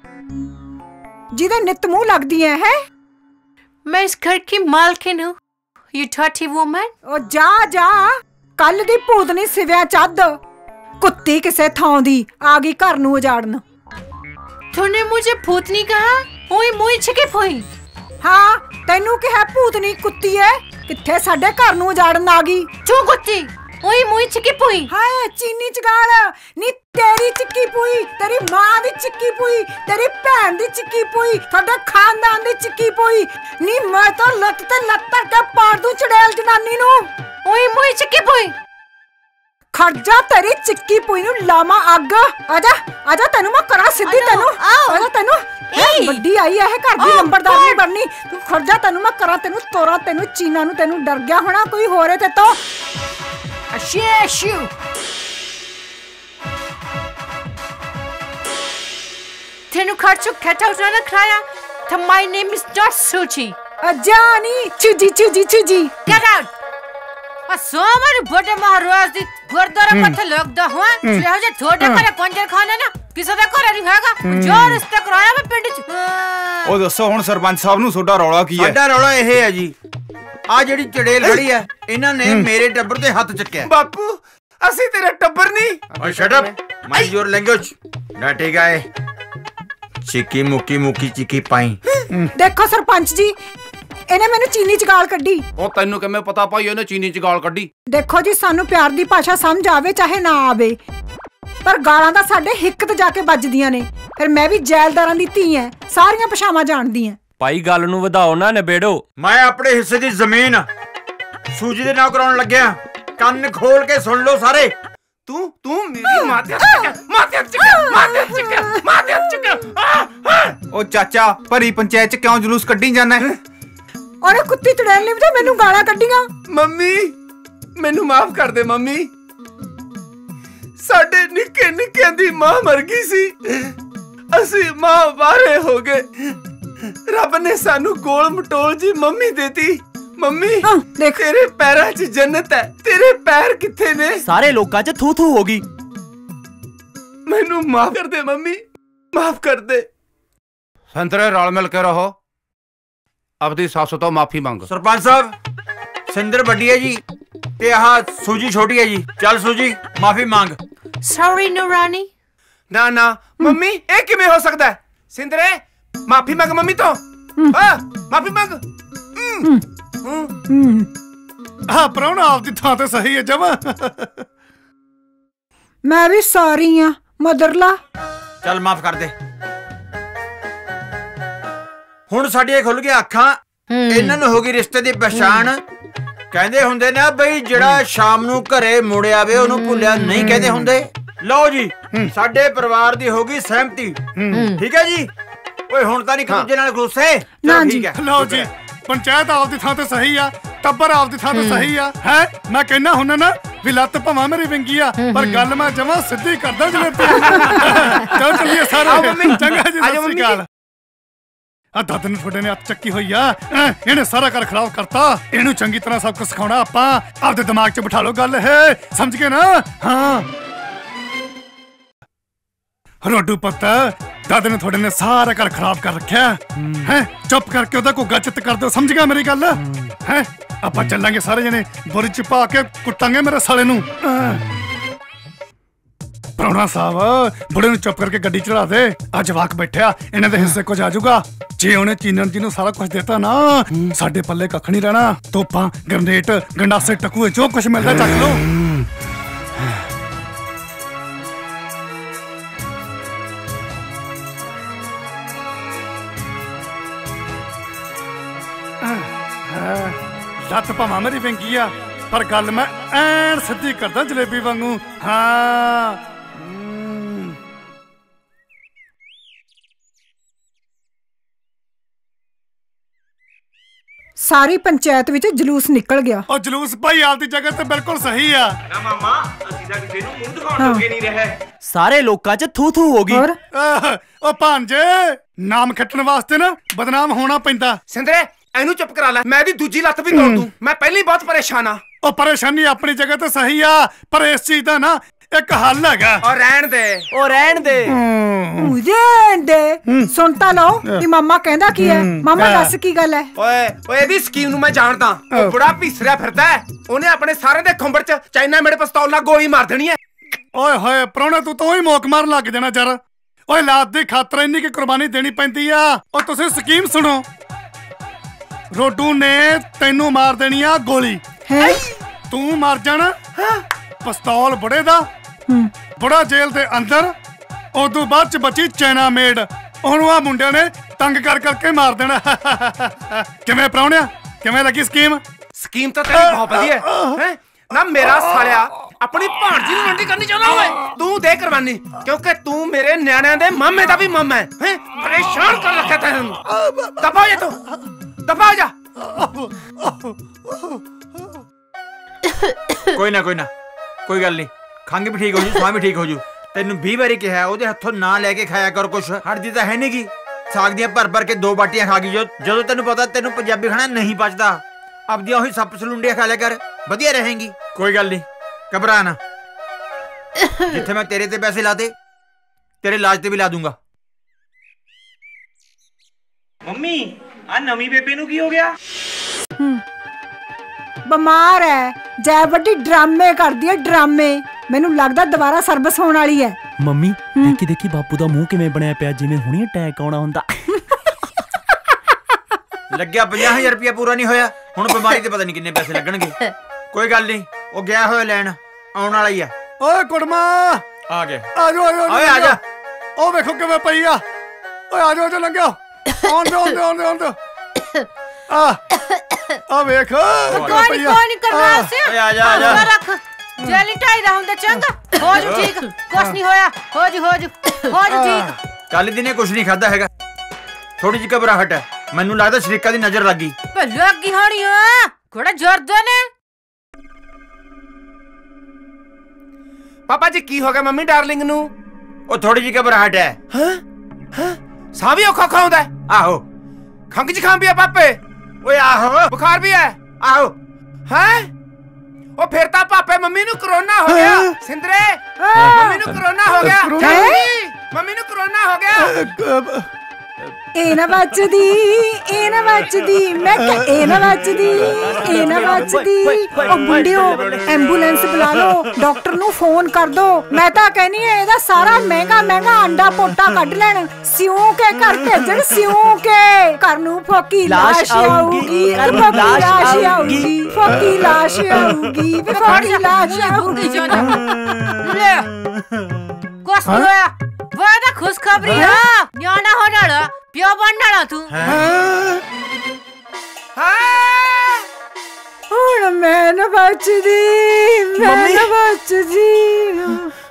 Speaker 3: जिदे नित मुंह लगदी है।
Speaker 2: मैं इस घर की मालकिन हूँ। You dirty woman।
Speaker 3: ओ जा जा, कल दी भूतनी सिव्या चद कुत्ती किसे थां दी आ गई घर नूं उजाड़न।
Speaker 2: तूने मुझे भूतनी कहा? ओए मुई छिके फोई।
Speaker 3: हाँ तैनू कहा भूतनी कुत्ती है, किथे साडे घर नूं उजाड़न आ गई।
Speaker 2: तू कुत्ती ओए मुई छिके फोई।
Speaker 3: हाय चीनी चगाल नी, तेरी चिक्की पुई, तेरी मां दी चिक्की पुई, तेरी भैन दी चिक्की पुई, थोड़े खानदान दी चिक्की पुई नी। मैं तो लत ते लत के पाड़ दूं चड़ेल जनानी नूं।
Speaker 2: ओए मुई चिक्की पुई।
Speaker 3: खर्जा तेरी चिक्की पुई नूं लामा अग। आजा आजा तेनू मैं करा सीधी, तेनू आजा तेनू बड्डी आई है घर दी नंबरदार नहीं बननी तू। खर्जा तेनू मैं करा, तेनू तोरा, तेनू चीना नूं। तेनू डर गया होना कोई हो रहे ते तो अशेशु।
Speaker 2: तेनू खर्चो get out ना कराया तो my name is not Suchi।
Speaker 3: जानी चुजी चुजी चुजी
Speaker 2: get out। सोमवार बड़े महाराज दी गुरुद्वारा मथे लगदा हुआ ले जे थोड़े करे कंजर खाना ना किसे दा घर नहीं हैगा जो रिश्ता कराया मैं पिंड च।
Speaker 1: ओ दसो हुन सरपंच साहब नु सोडा रौला की है?
Speaker 6: साडा रौला ਇਹ ਹੈ ਜੀ, ਆ ਜਿਹੜੀ ਚੜੇਲ ਖੜੀ ਹੈ ਇਹਨਾਂ ਨੇ ਮੇਰੇ ਟੱਬਰ ਤੇ ਹੱਥ ਚੱਕਿਆ।
Speaker 1: ਬਾਪੂ ਅਸੀਂ ਤੇਰਾ ਟੱਬਰ ਨਹੀਂ।
Speaker 6: ਓਏ shut up, mind your language. ਡਾਟੇ ਗਾਏ चिक्की मुक्की मुक्की चिक्की पाई।
Speaker 3: देखो सरपंच जी, ਇਹਨੇ ਮੈਨੂੰ ਚੀਨੀ ਚ ਗਾਲ ਕੱਢੀ।
Speaker 1: ਉਹ ਤੈਨੂੰ ਕਿਵੇਂ ਪਤਾ ਭਾਈ ਇਹਨੇ ਚੀਨੀ ਚ ਗਾਲ ਕੱਢੀ?
Speaker 3: ਦੇਖੋ ਜੀ ਸਾਨੂੰ ਪਿਆਰ ਦੀ ਭਾਸ਼ਾ ਸਮਝ ਆਵੇ ਚਾਹੇ ਨਾ ਆਵੇ, ਪਰ ਗਾਲਾਂ ਤਾਂ ਸਾਡੇ ਹਿੱਕ ਤੇ ਜਾ ਕੇ ਵੱਜਦੀਆਂ ਨੇ। ਫਿਰ ਮੈਂ ਵੀ ਜੈਲਦਾਰਾਂ ਦੀ ਧੀ ਐ, ਸਾਰੀਆਂ ਭਾਸ਼ਾਵਾਂ ਜਾਣਦੀ ਐ।
Speaker 5: ਭਾਈ ਗੱਲ ਨੂੰ ਵਧਾਓ ਨਾ ਨਿਬੇੜੋ।
Speaker 6: ਮੈਂ ਆਪਣੇ ਹਿੱਸੇ ਦੀ ਜ਼ਮੀਨ ਸੂਜੀ ਦੇ ਨਾਂ ਕਰਾਉਣ ਲੱਗਿਆ, ਕੰਨ ਖੋਲ ਕੇ ਸੁਣ ਲਓ ਸਾਰੇ।
Speaker 1: ਤੂੰ ਮੇਰੀ ਮਾਤੇ ਉਹ ਚਾਚਾ ਭਰੀ ਪੰਚਾਇਤ ਚ ਕਿਉਂ ਜਲੂਸ ਕੱਢੀ ਜਾਂਦਾ ਹੈ?
Speaker 3: ਔਰ ਕੁੱਤੀ ਚੜੇਲ ਨੇ ਵੀ ਤਾਂ ਮੈਨੂੰ ਗਾਲਾਂ ਕੱਢੀਆਂ।
Speaker 1: ਮੰਮੀ ਮੈਨੂੰ ਮਾਫ ਕਰ ਦੇ ਮੰਮੀ, ਸਾਡੇ ਨਿੱਕੇ ਨਿੱਕਿਆਂ ਦੀ ਮਾਂ ਮਰ ਗਈ ਸੀ, ਅਸੀਂ ਮਾਂ ਬਾਰੇ ਹੋ ਗਏ। ਰੱਬ ਨੇ ਸਾਨੂੰ ਗੋਲ ਮਟੋਲ ਜੀ ਮੰਮੀ ਦੇਤੀ। ਮੰਮੀ ਤੇਰੇ ਪੈਰਾਂ 'ਚ ਜੰਨਤ ਹੈ, ਤੇਰੇ ਪੈਰ ਕਿੱਥੇ ਨੇ?
Speaker 5: ਸਾਰੇ ਲੋਕਾਂ 'ਚ ਥੂ ਥੂ ਹੋ ਗਈ।
Speaker 1: ਮੈਨੂੰ ਮਾਫ ਕਰ ਦੇ ਮੰਮੀ, ਮਾਫ ਕਰ ਦੇ। ਸੰਤਰੇ ਰਲ ਮਿਲ ਕੇ ਰਹੋ, ਆਪਦੀ ਸੱਸ ਤੋਂ ਮਾਫੀ ਮੰਗ।
Speaker 6: ਸਰਪੰਚ ਸਾਹਿਬ, ਸਿੰਦਰ ਵੱਡੀ ਹੈ ਜੀ ਤੇ ਆਹ ਸੂਜੀ ਛੋਟੀ ਹੈ ਜੀ। ਚੱਲ ਸੂਜੀ ਮਾਫੀ ਮੰਗ।
Speaker 2: ਸੌਰੀ ਨੂਰਾਨੀ।
Speaker 1: ਨਾ ਨਾ ਮੰਮੀ, ਇਹ ਕਿਵੇਂ ਹੋ ਸਕਦਾ? ਸਿੰਦਰੇ ਮਾਫੀ ਮੰਗ ਮੰਮੀ ਤੋਂ। ਮਾਫੀ ਮੰਗ।
Speaker 9: ਹਾਂ ਪ੍ਰਾਹੁਣਾ ਆਪਦੀ ਥਾਂ ਤੇ ਸਹੀ ਹੈ ਜਮਾ।
Speaker 3: ਮੈਂ ਵੀ ਸੌਰੀ ਆ ਮਦਰਲਾ।
Speaker 6: ਚੱਲ ਮਾਫ ਕਰ ਦੇ। ਹੁਣ ਸਾਡੀਆਂ ਖੁੱਲ ਗਈਆਂ ਅੱਖਾਂ, ਇਹਨਾਂ ਨੂੰ ਹੋ ਗਈ ਰਿਸ਼ਤੇ ਦੀ ਪਛਾਣ। ਕਹਿੰਦੇ ਹੁੰਦੇ ਨੇ ਬਈ ਜਿਹੜਾ ਸ਼ਾਮ ਨੂੰ ਘਰੇ ਮੁੜ ਆਵੇ ਉਹਨੂੰ ਭੁੱਲਿਆ ਨਹੀਂ ਕਹਿੰਦੇ ਹੁੰਦੇ। ਲਓ ਜੀ, ਸਾਡੇ ਪਰਿਵਾਰ ਦੀ ਹੋ ਗਈ ਸਹਿਮਤੀ। ਠੀਕ ਹੈ ਜੀ। ਓਏ ਹੁਣ ਤਾਂ ਨਹੀਂ ਇੱਕ ਦੂਜੇ ਨਾਲ ਗੁੱਸੇ। ਠੀਕ ਹੈ।
Speaker 9: ਲਓ ਜੀ, ਪੰਚਾਇਤ ਆਪਦੀ ਥਾਂ ਤੇ ਸਹੀ ਆ, ਟੱਬਰ ਆਪਦੀ ਥਾਂ ਤੇ ਸਹੀ ਆ। ਹੈ ਮੈਂ ਕਹਿੰਦਾ ਹੁੰਦਾ ਨਾ ਵੀ ਲੱਤ ਭਾਵਾਂ ਮੇਰੀ ਵਿੰਗੀ ਆ, ਪਰ ਗੱਲ ਮੈਂ ਜਮਾਂ ਸਿੱਧੀ ਕਰਦਾ ਜਲੇਬੀ। ਚਲੋ ਚੱਲੀਏ ਸਾਰੇ। ਚੰਗਾ ਜੀ, ਸਤਿ ਸ਼੍ਰੀ ਅਕਾਲ। ਆ ਦਾਦੇ ਨੂੰ ਤੁਹਾਡੇ ਨੇ ਹੱਥ ਚੱਕੀ ਹੋਈ ਆ, ਇਹਨੇ ਸਾਰਾ ਘਰ ਖਰਾਬ ਕਰਤਾ। ਇਹਨੂੰ ਚੰਗੀ ਤਰ੍ਹਾਂ ਸਭ ਕੁਝ ਸਿਖਾਉਣਾ ਆਪਾਂ। ਆਪਦੇ ਦਿਮਾਗ 'ਚ ਬਿਠਾ ਲਓ ਗੱਲ, ਇਹ ਸਮਝ ਗਏ ਨਾ? ਹਾਂ ਰੋਡੂ ਪੁੱਤ, ਦਾਦੇ ਨੇ ਤੁਹਾਡੇ ਨੇ ਸਾਰਾ ਘਰ ਖਰਾਬ ਕਰ ਰੱਖਿਆ ਹੈ। ਚੁੱਪ ਕਰਕੇ ਉਹਦਾ ਘੁੱਗਾ ਚਿੱਤ ਕਰ ਦਿਓ, ਸਮਝ ਗਿਆ ਮੇਰੀ ਗੱਲ? ਹੈ ਆਪਾਂ ਚੱਲਾਂਗੇ ਸਾਰੇ ਜਣੇ, ਬੋਰੀ 'ਚ ਪਾ ਕੇ ਕੁੱਟਾਂਗੇ ਮੇਰੇ ਸਾਲੇ ਨੂੰ। ਪ੍ਰਾਹੁਣਾ ਸਾਹਿਬ, ਬੁੜੇ ਨੂੰ ਚੁੱਪ ਕਰਕੇ ਗੱਡੀ ਚੜਾ ਦੇ। ਆ ਜਵਾਕ ਬੈਠਿਆ, ਇਹਨਾਂ ਦੇ ਹਿੱਸੇ ਕੁਝ ਆ ਜਾਊਗਾ। ਜੇ ਉਹਨੇ ਚੀਨਣ ਜੀ ਨੂੰ ਸਾਰਾ ਕੁਝ ਦਿੱਤਾ ਨਾ, ਸਾਡੇ ਪੱਲੇ ਕੱਖ ਨਹੀਂ ਰਹਿਣਾ। ਤੋਪਾਂ, ਗਰਨੇਟ, ਗੰਡਾਸੇ, ਟਕੂਏ, ਜੋ ਕੁਝ ਮਿਲਦਾ ਚੱਕ ਲਓ। ਲੱਤ ਭਾਵਾਂ ਮੇਰੀ ਵਿੰਗੀ ਆ, ਪਰ ਗੱਲ ਮੈਂ ਐਨ ਸਿੱਧੀ ਕਰਦਾ ਜਲੇਬੀ ਵਾਂਗੂ। ਹਾਂ
Speaker 3: ਸਾਰੀ ਪੰਚਾਇਤ ਵਿੱਚ ਜਲੂਸ ਨਿਕਲ ਗਿਆ।
Speaker 9: ਉਹ ਜਲੂਸ ਭਾਈ ਆਪਦੀ ਜਗ੍ਹਾ ਤੇ ਬਿਲਕੁਲ ਸਹੀ ਆ
Speaker 7: ਨਾ ਮਾਮਾ, ਅਸੀਂ ਤਾਂ ਕਿਸੇ ਨੂੰ ਮੂੰਹ ਦਿਖਾਉਣ ਜੋਗੇ ਨਹੀਂ ਰਹੇ।
Speaker 5: ਸਾਰੇ ਲੋਕਾਂ 'ਚ ਥੂ ਥੂ ਹੋ ਗਈ।
Speaker 9: ਉਹ ਭਾਂਜੇ, ਨਾਮ ਖੱਟਣ ਵਾਸਤੇ ਨਾ ਬਦਨਾਮ ਹੋਣਾ ਪੈਂਦਾ।
Speaker 1: ਸਿੰਦਰੇ ਇਹਨੂੰ ਚੁੱਪ ਕਰਾ ਲੈ, ਮੈਂ ਇਹਦੀ ਦੂਜੀ ਲੱਤ ਵੀ ਤੋੜ ਦੂੰ। ਮੈਂ ਪਹਿਲਾਂ ਹੀ ਬਹੁਤ ਪਰੇਸ਼ਾਨ ਆ।
Speaker 9: ਉਹ ਪਰੇਸ਼ਾਨੀ ਆਪਣੀ ਜਗ੍ਹਾ ਤੇ ਸਹੀ ਆ, ਪਰ ਇਸ ਚੀਜ਼ ਦਾ ਨਾ ਇੱਕ ਹੱਲ ਹੈਗਾ।
Speaker 1: ਉਹ ਰਹਿਣ ਦੇ,
Speaker 5: ਉਹ ਰਹਿਣ ਦੇ।
Speaker 3: ਰਹਿਣ ਦੇ। ਸੁਣ ਤਾਂ ਲਓ ਕਿ ਮਾਮਾ ਕਹਿੰਦਾ ਕੀ ਹੈ। ਮਾਮਾ ਦੱਸ ਕੀ ਗੱਲ ਹੈ?
Speaker 1: ਓਏ ਓਏ, ਇਹਦੀ ਸਕੀਮ ਨੂੰ ਮੈਂ ਜਾਣਦਾ। ਉਹ ਬੁੜਾ ਭੀਸਰਿਆ ਫਿਰਦਾ ਹੈ, ਉਹਨੇ ਆਪਣੇ ਸਾਰੇ ਦੇ ਖੰਬੜ 'ਚ ਚਾਈਨਾ ਮੇਡ ਪਿਸਤੌਲ ਨਾਲ ਗੋਲੀ ਮਾਰ ਦੇਣੀ ਹੈ।
Speaker 9: ਓਏ ਹੋਏ ਪ੍ਰਾਹੁਣਾ, ਤੂੰ ਤਾਂ ਹੀ ਮੋਕ ਮਾਰ ਲੱਗ ਜਾਣਾ ਯਾਰ। ਓਏ ਲਾਤ ਦੀ ਖਾਤਰ ਇੰਨੀ ਕੀ ਕੁਰਬਾਨੀ ਦੇਣੀ ਪੈਂਦੀ ਆ। ਉਹ ਤੁਸੀਂ ਸਕੀਮ ਸੁਣੋ, ਰੋਡੂ ਨੇ ਤੈਨੂੰ ਮਾਰ ਦੇਣੀ ਆ ਗੋਲੀ। ਤੂੰ ਮਰ ਜਾਣਾ, ਪਿਸਤੌਲ ਬੁੜੇ ਦਾ, ਬੁੜਾ ਜੇਲ੍ਹ ਦੇ ਅੰਦਰ। ਉਦੋਂ ਬਾਅਦ 'ਚ ਬਚੀ ਚਾਈਨਾ ਮੇਡ, ਉਹਨੂੰ ਆ ਮੁੰਡਿਆਂ ਨੇ ਤੰਗ ਕਰ ਕਰਕੇ ਮਾਰ ਦੇਣਾ। ਕਿਵੇਂ ਪ੍ਰਾਹੁਣਿਆ, ਕਿਵੇਂ ਲੱਗੀ ਸਕੀਮ?
Speaker 1: ਸਕੀਮ ਤਾਂ ਤੇਰੀ ਬਹੁਤ ਵਧੀਆ ਹੈ ਨਾ। ਮੇਰਾ ਸਾਲਿਆ ਆਪਣੀ ਭਾਣਜੀ ਨੂੰ ਮੰਡੀ ਕਰਨੀ ਚਾਹੁੰਦਾ ਓਏ। ਤੂੰ ਦੇ ਕੁਰਬਾਨੀ, ਕਿਉਂਕਿ ਤੂੰ ਮੇਰੇ ਨਿਆਣਿਆਂ ਦੇ ਮਾਮੇ ਦਾ ਵੀ ਮਾਮਾ ਹੈ। ਪਰੇਸ਼ਾਨ ਕਰ ਰੱਖਿਆ ਤੈਨੂੰ। ਦਫਾ ਹੋ ਜਾ ਤੂੰ, ਦਫਾ ਹੋ ਜਾ।
Speaker 6: ਕੋਈ ਨਾ ਕੋਈ ਗੱਲ ਨਹੀਂ, ਖੰਘ ਵੀ ਠੀਕ ਹੋ ਜੂ, ਸਾਹ ਵੀ ਠੀਕ ਹੋ ਜੂ। ਤੈਨੂੰ 20 ਵਾਰੀ ਕਿਹਾ ਉਹਦੇ ਹੱਥੋਂ ਨਾ ਲੈ ਕੇ ਖਾਇਆ ਕਰ ਕੁਛ। ਹਟਦੀ ਤਾਂ ਹੈ ਨੀ ਗੀ। ਸਾਗ ਦੀਆਂ ਭਰ ਕੇ 2 ਬਾਟੀਆਂ ਖਾ ਗਈ। ਜਦੋਂ ਤੈਨੂੰ ਪਤਾ ਤੈਨੂੰ ਪੰਜਾਬੀ ਖਾਣਾ ਨਹੀਂ ਪਚਦਾ, ਆਪਦੀਆਂ ਉਹੀ ਸੱਪ ਸਲੂੰਡੀਆਂ ਖਾ ਲਿਆ ਕਰ, ਵਧੀਆ ਰਹੇਂਗੀ। ਕੋਈ ਗੱਲ ਨਹੀਂ, ਘਬਰਾ ਨਾ। ਜਿੱਥੇ ਮੈਂ ਤੇਰੇ ਤੇ ਪੈਸੇ ਲਾਤੇ, ਤੇਰੇ ਇਲਾਜ ਤੇ ਵੀ ਲਾ ਦੂੰਗਾ।
Speaker 7: ਮੰਮੀ, ਆ ਨਵੀਂ ਬੇਬੇ ਨੂੰ ਕੀ ਹੋ ਗਿਆ?
Speaker 3: ਬਿਮਾਰ ਹੈ। ਜੈ ਵੱਡੀ ਡਰਾਮੇ ਕਰਦੀ ਹੈ, ਡਰਾਮੇ। ਮੈਨੂੰ ਲੱਗਦਾ ਦੁਬਾਰਾ ਸਰਵਿਸ ਹੋਣ ਵਾਲੀ ਹੈ।
Speaker 5: ਮੰਮੀ ਦੇਖੀ ਬਾਪੂ ਦਾ ਮੂੰਹ ਕਿਵੇਂ ਬਣਿਆ ਪਿਆ, ਜਿਵੇਂ ਹੁਣੀ ਅਟੈਕ ਆਉਣਾ ਹੁੰਦਾ।
Speaker 6: ਲੱਗਿਆ 50,000 ਰੁਪਇਆ ਪੂਰਾ ਨਹੀਂ ਹੋਇਆ, ਹੁਣ ਬਿਮਾਰੀ ਤੇ ਪਤਾ ਨਹੀਂ ਕਿੰਨੇ ਪੈਸੇ ਲੱਗਣਗੇ। ਕੋਈ ਗੱਲ ਨਹੀਂ, ਉਹ ਗਿਆ ਹੋਇਆ ਲੈਣ, ਆਉਣ ਵਾਲਾ ਹੀ ਆ।
Speaker 9: ਓਏ ਕੁੜਮਾ
Speaker 6: ਆ ਗਿਆ।
Speaker 9: ਆਜੋ
Speaker 6: ਓਏ ਆ ਜਾ।
Speaker 9: ਉਹ ਵੇਖੋ ਕਿਵੇਂ ਪਈ ਆ। ਓਏ ਆਜੋ ਲੰਘਿਓ। ਆਉਣ ਦੇ। ਆ ਵੇਖ
Speaker 2: ਕੋਈ ਨਹੀਂ ਕਰਨਾ ਸੀ।
Speaker 6: ਓਏ ਆ ਜਾ।
Speaker 2: ਰੱਖ, ਜੈਲੀ ਢਾਈ ਦਾ ਹੁੰਦਾ ਚੰਗਾ। ਹੋ ਜੂ ਠੀਕ, ਕੁਛ ਨਹੀਂ ਹੋਇਆ। ਹੋ ਜੂ ਠੀਕ।
Speaker 6: ਕੱਲ ਦਿਨੇ ਕੁਛ ਨਹੀਂ ਖਾਦਾ ਹੈਗਾ, ਥੋੜੀ ਜਿਹੀ ਘਬਰਾਹਟ ਹੈ। ਮੈਨੂੰ ਲੱਗਦਾ ਸ਼ਰੀਕਾ ਦੀ ਨਜ਼ਰ ਲੱਗੀ।
Speaker 2: ਲੱਗੀ ਹੋਣੀ ਆ, ਕਿਹੜਾ ਜਰਦੇ ਨੇ।
Speaker 1: पापा जी की हो गया मम्मी डार्लिंग नू?
Speaker 6: ਉਹ ਥੋੜੀ ਜਿਹੀ ਘਬਰਾਹਟ ਹੈ।
Speaker 1: ਸਾਹ ਵੀ ਔਖਾ ਆਉਂਦਾ?
Speaker 6: ਆਹੋ।
Speaker 1: ਖੰਗ ਜ਼ੁਕਾਮ ਵੀ ਹੈ ਪਾਪੇ?
Speaker 6: ਓਏ ਆਹੋ।
Speaker 1: ਬੁਖਾਰ ਵੀ ਹੈ?
Speaker 6: ਆਹੋ।
Speaker 1: ਹੈ ਉਹ ਫਿਰ ਤਾਂ ਪਾਪੇ ਮੰਮੀ ਨੂੰ ਕਰੋਨਾ ਹੋ ਗਿਆ। ਸਿੰਦਰੇ ਮੰਮੀ ਨੂੰ ਕਰੋਨਾ ਹੋ ਗਿਆ। ਮੰਮੀ ਨੂੰ ਕਰੋਨਾ ਹੋ ਗਿਆ।
Speaker 3: ਇਹ ਨਾ ਵੱਜਦੀ ਮੈਂ ਕਿਹਾ ਇਹ ਨਾ ਵੱਜਦੀ ਉਹ ਮੁੰਡਿਓ ਐਂਬੂਲੈਂਸ ਬੁਲਾ ਲਓ ਡਾਕਟਰ ਨੂੰ ਫੋਨ ਕਰ ਦੋ ਮੈਂ ਤਾਂ ਕਹਿੰਨੀ ਆ ਇਹਦਾ ਸਾਰਾ ਮਹਿੰਗਾ ਅੰਡਾ ਪੋਟਾ ਕੱਢ ਲੈਣ ਸਿਉਂ ਕੇ ਘਰ ਭੇਜਣ ਸਿਉਂ ਕੇ ਘਰ ਨੂੰ ਫੋਕੀ ਲਾਸ਼ ਆਊਗੀ ਫੋਕੀ ਲਾਸ਼ ਆਊਗੀ
Speaker 2: ਲੈ ਕੁਛ ਹੋਇਆ वो तो खुशखबरी है न्याना हो जाना प्यो बन जाना तू
Speaker 3: ਹੁਣ ਮੈਂ ਨਾ ਬਚਦੀ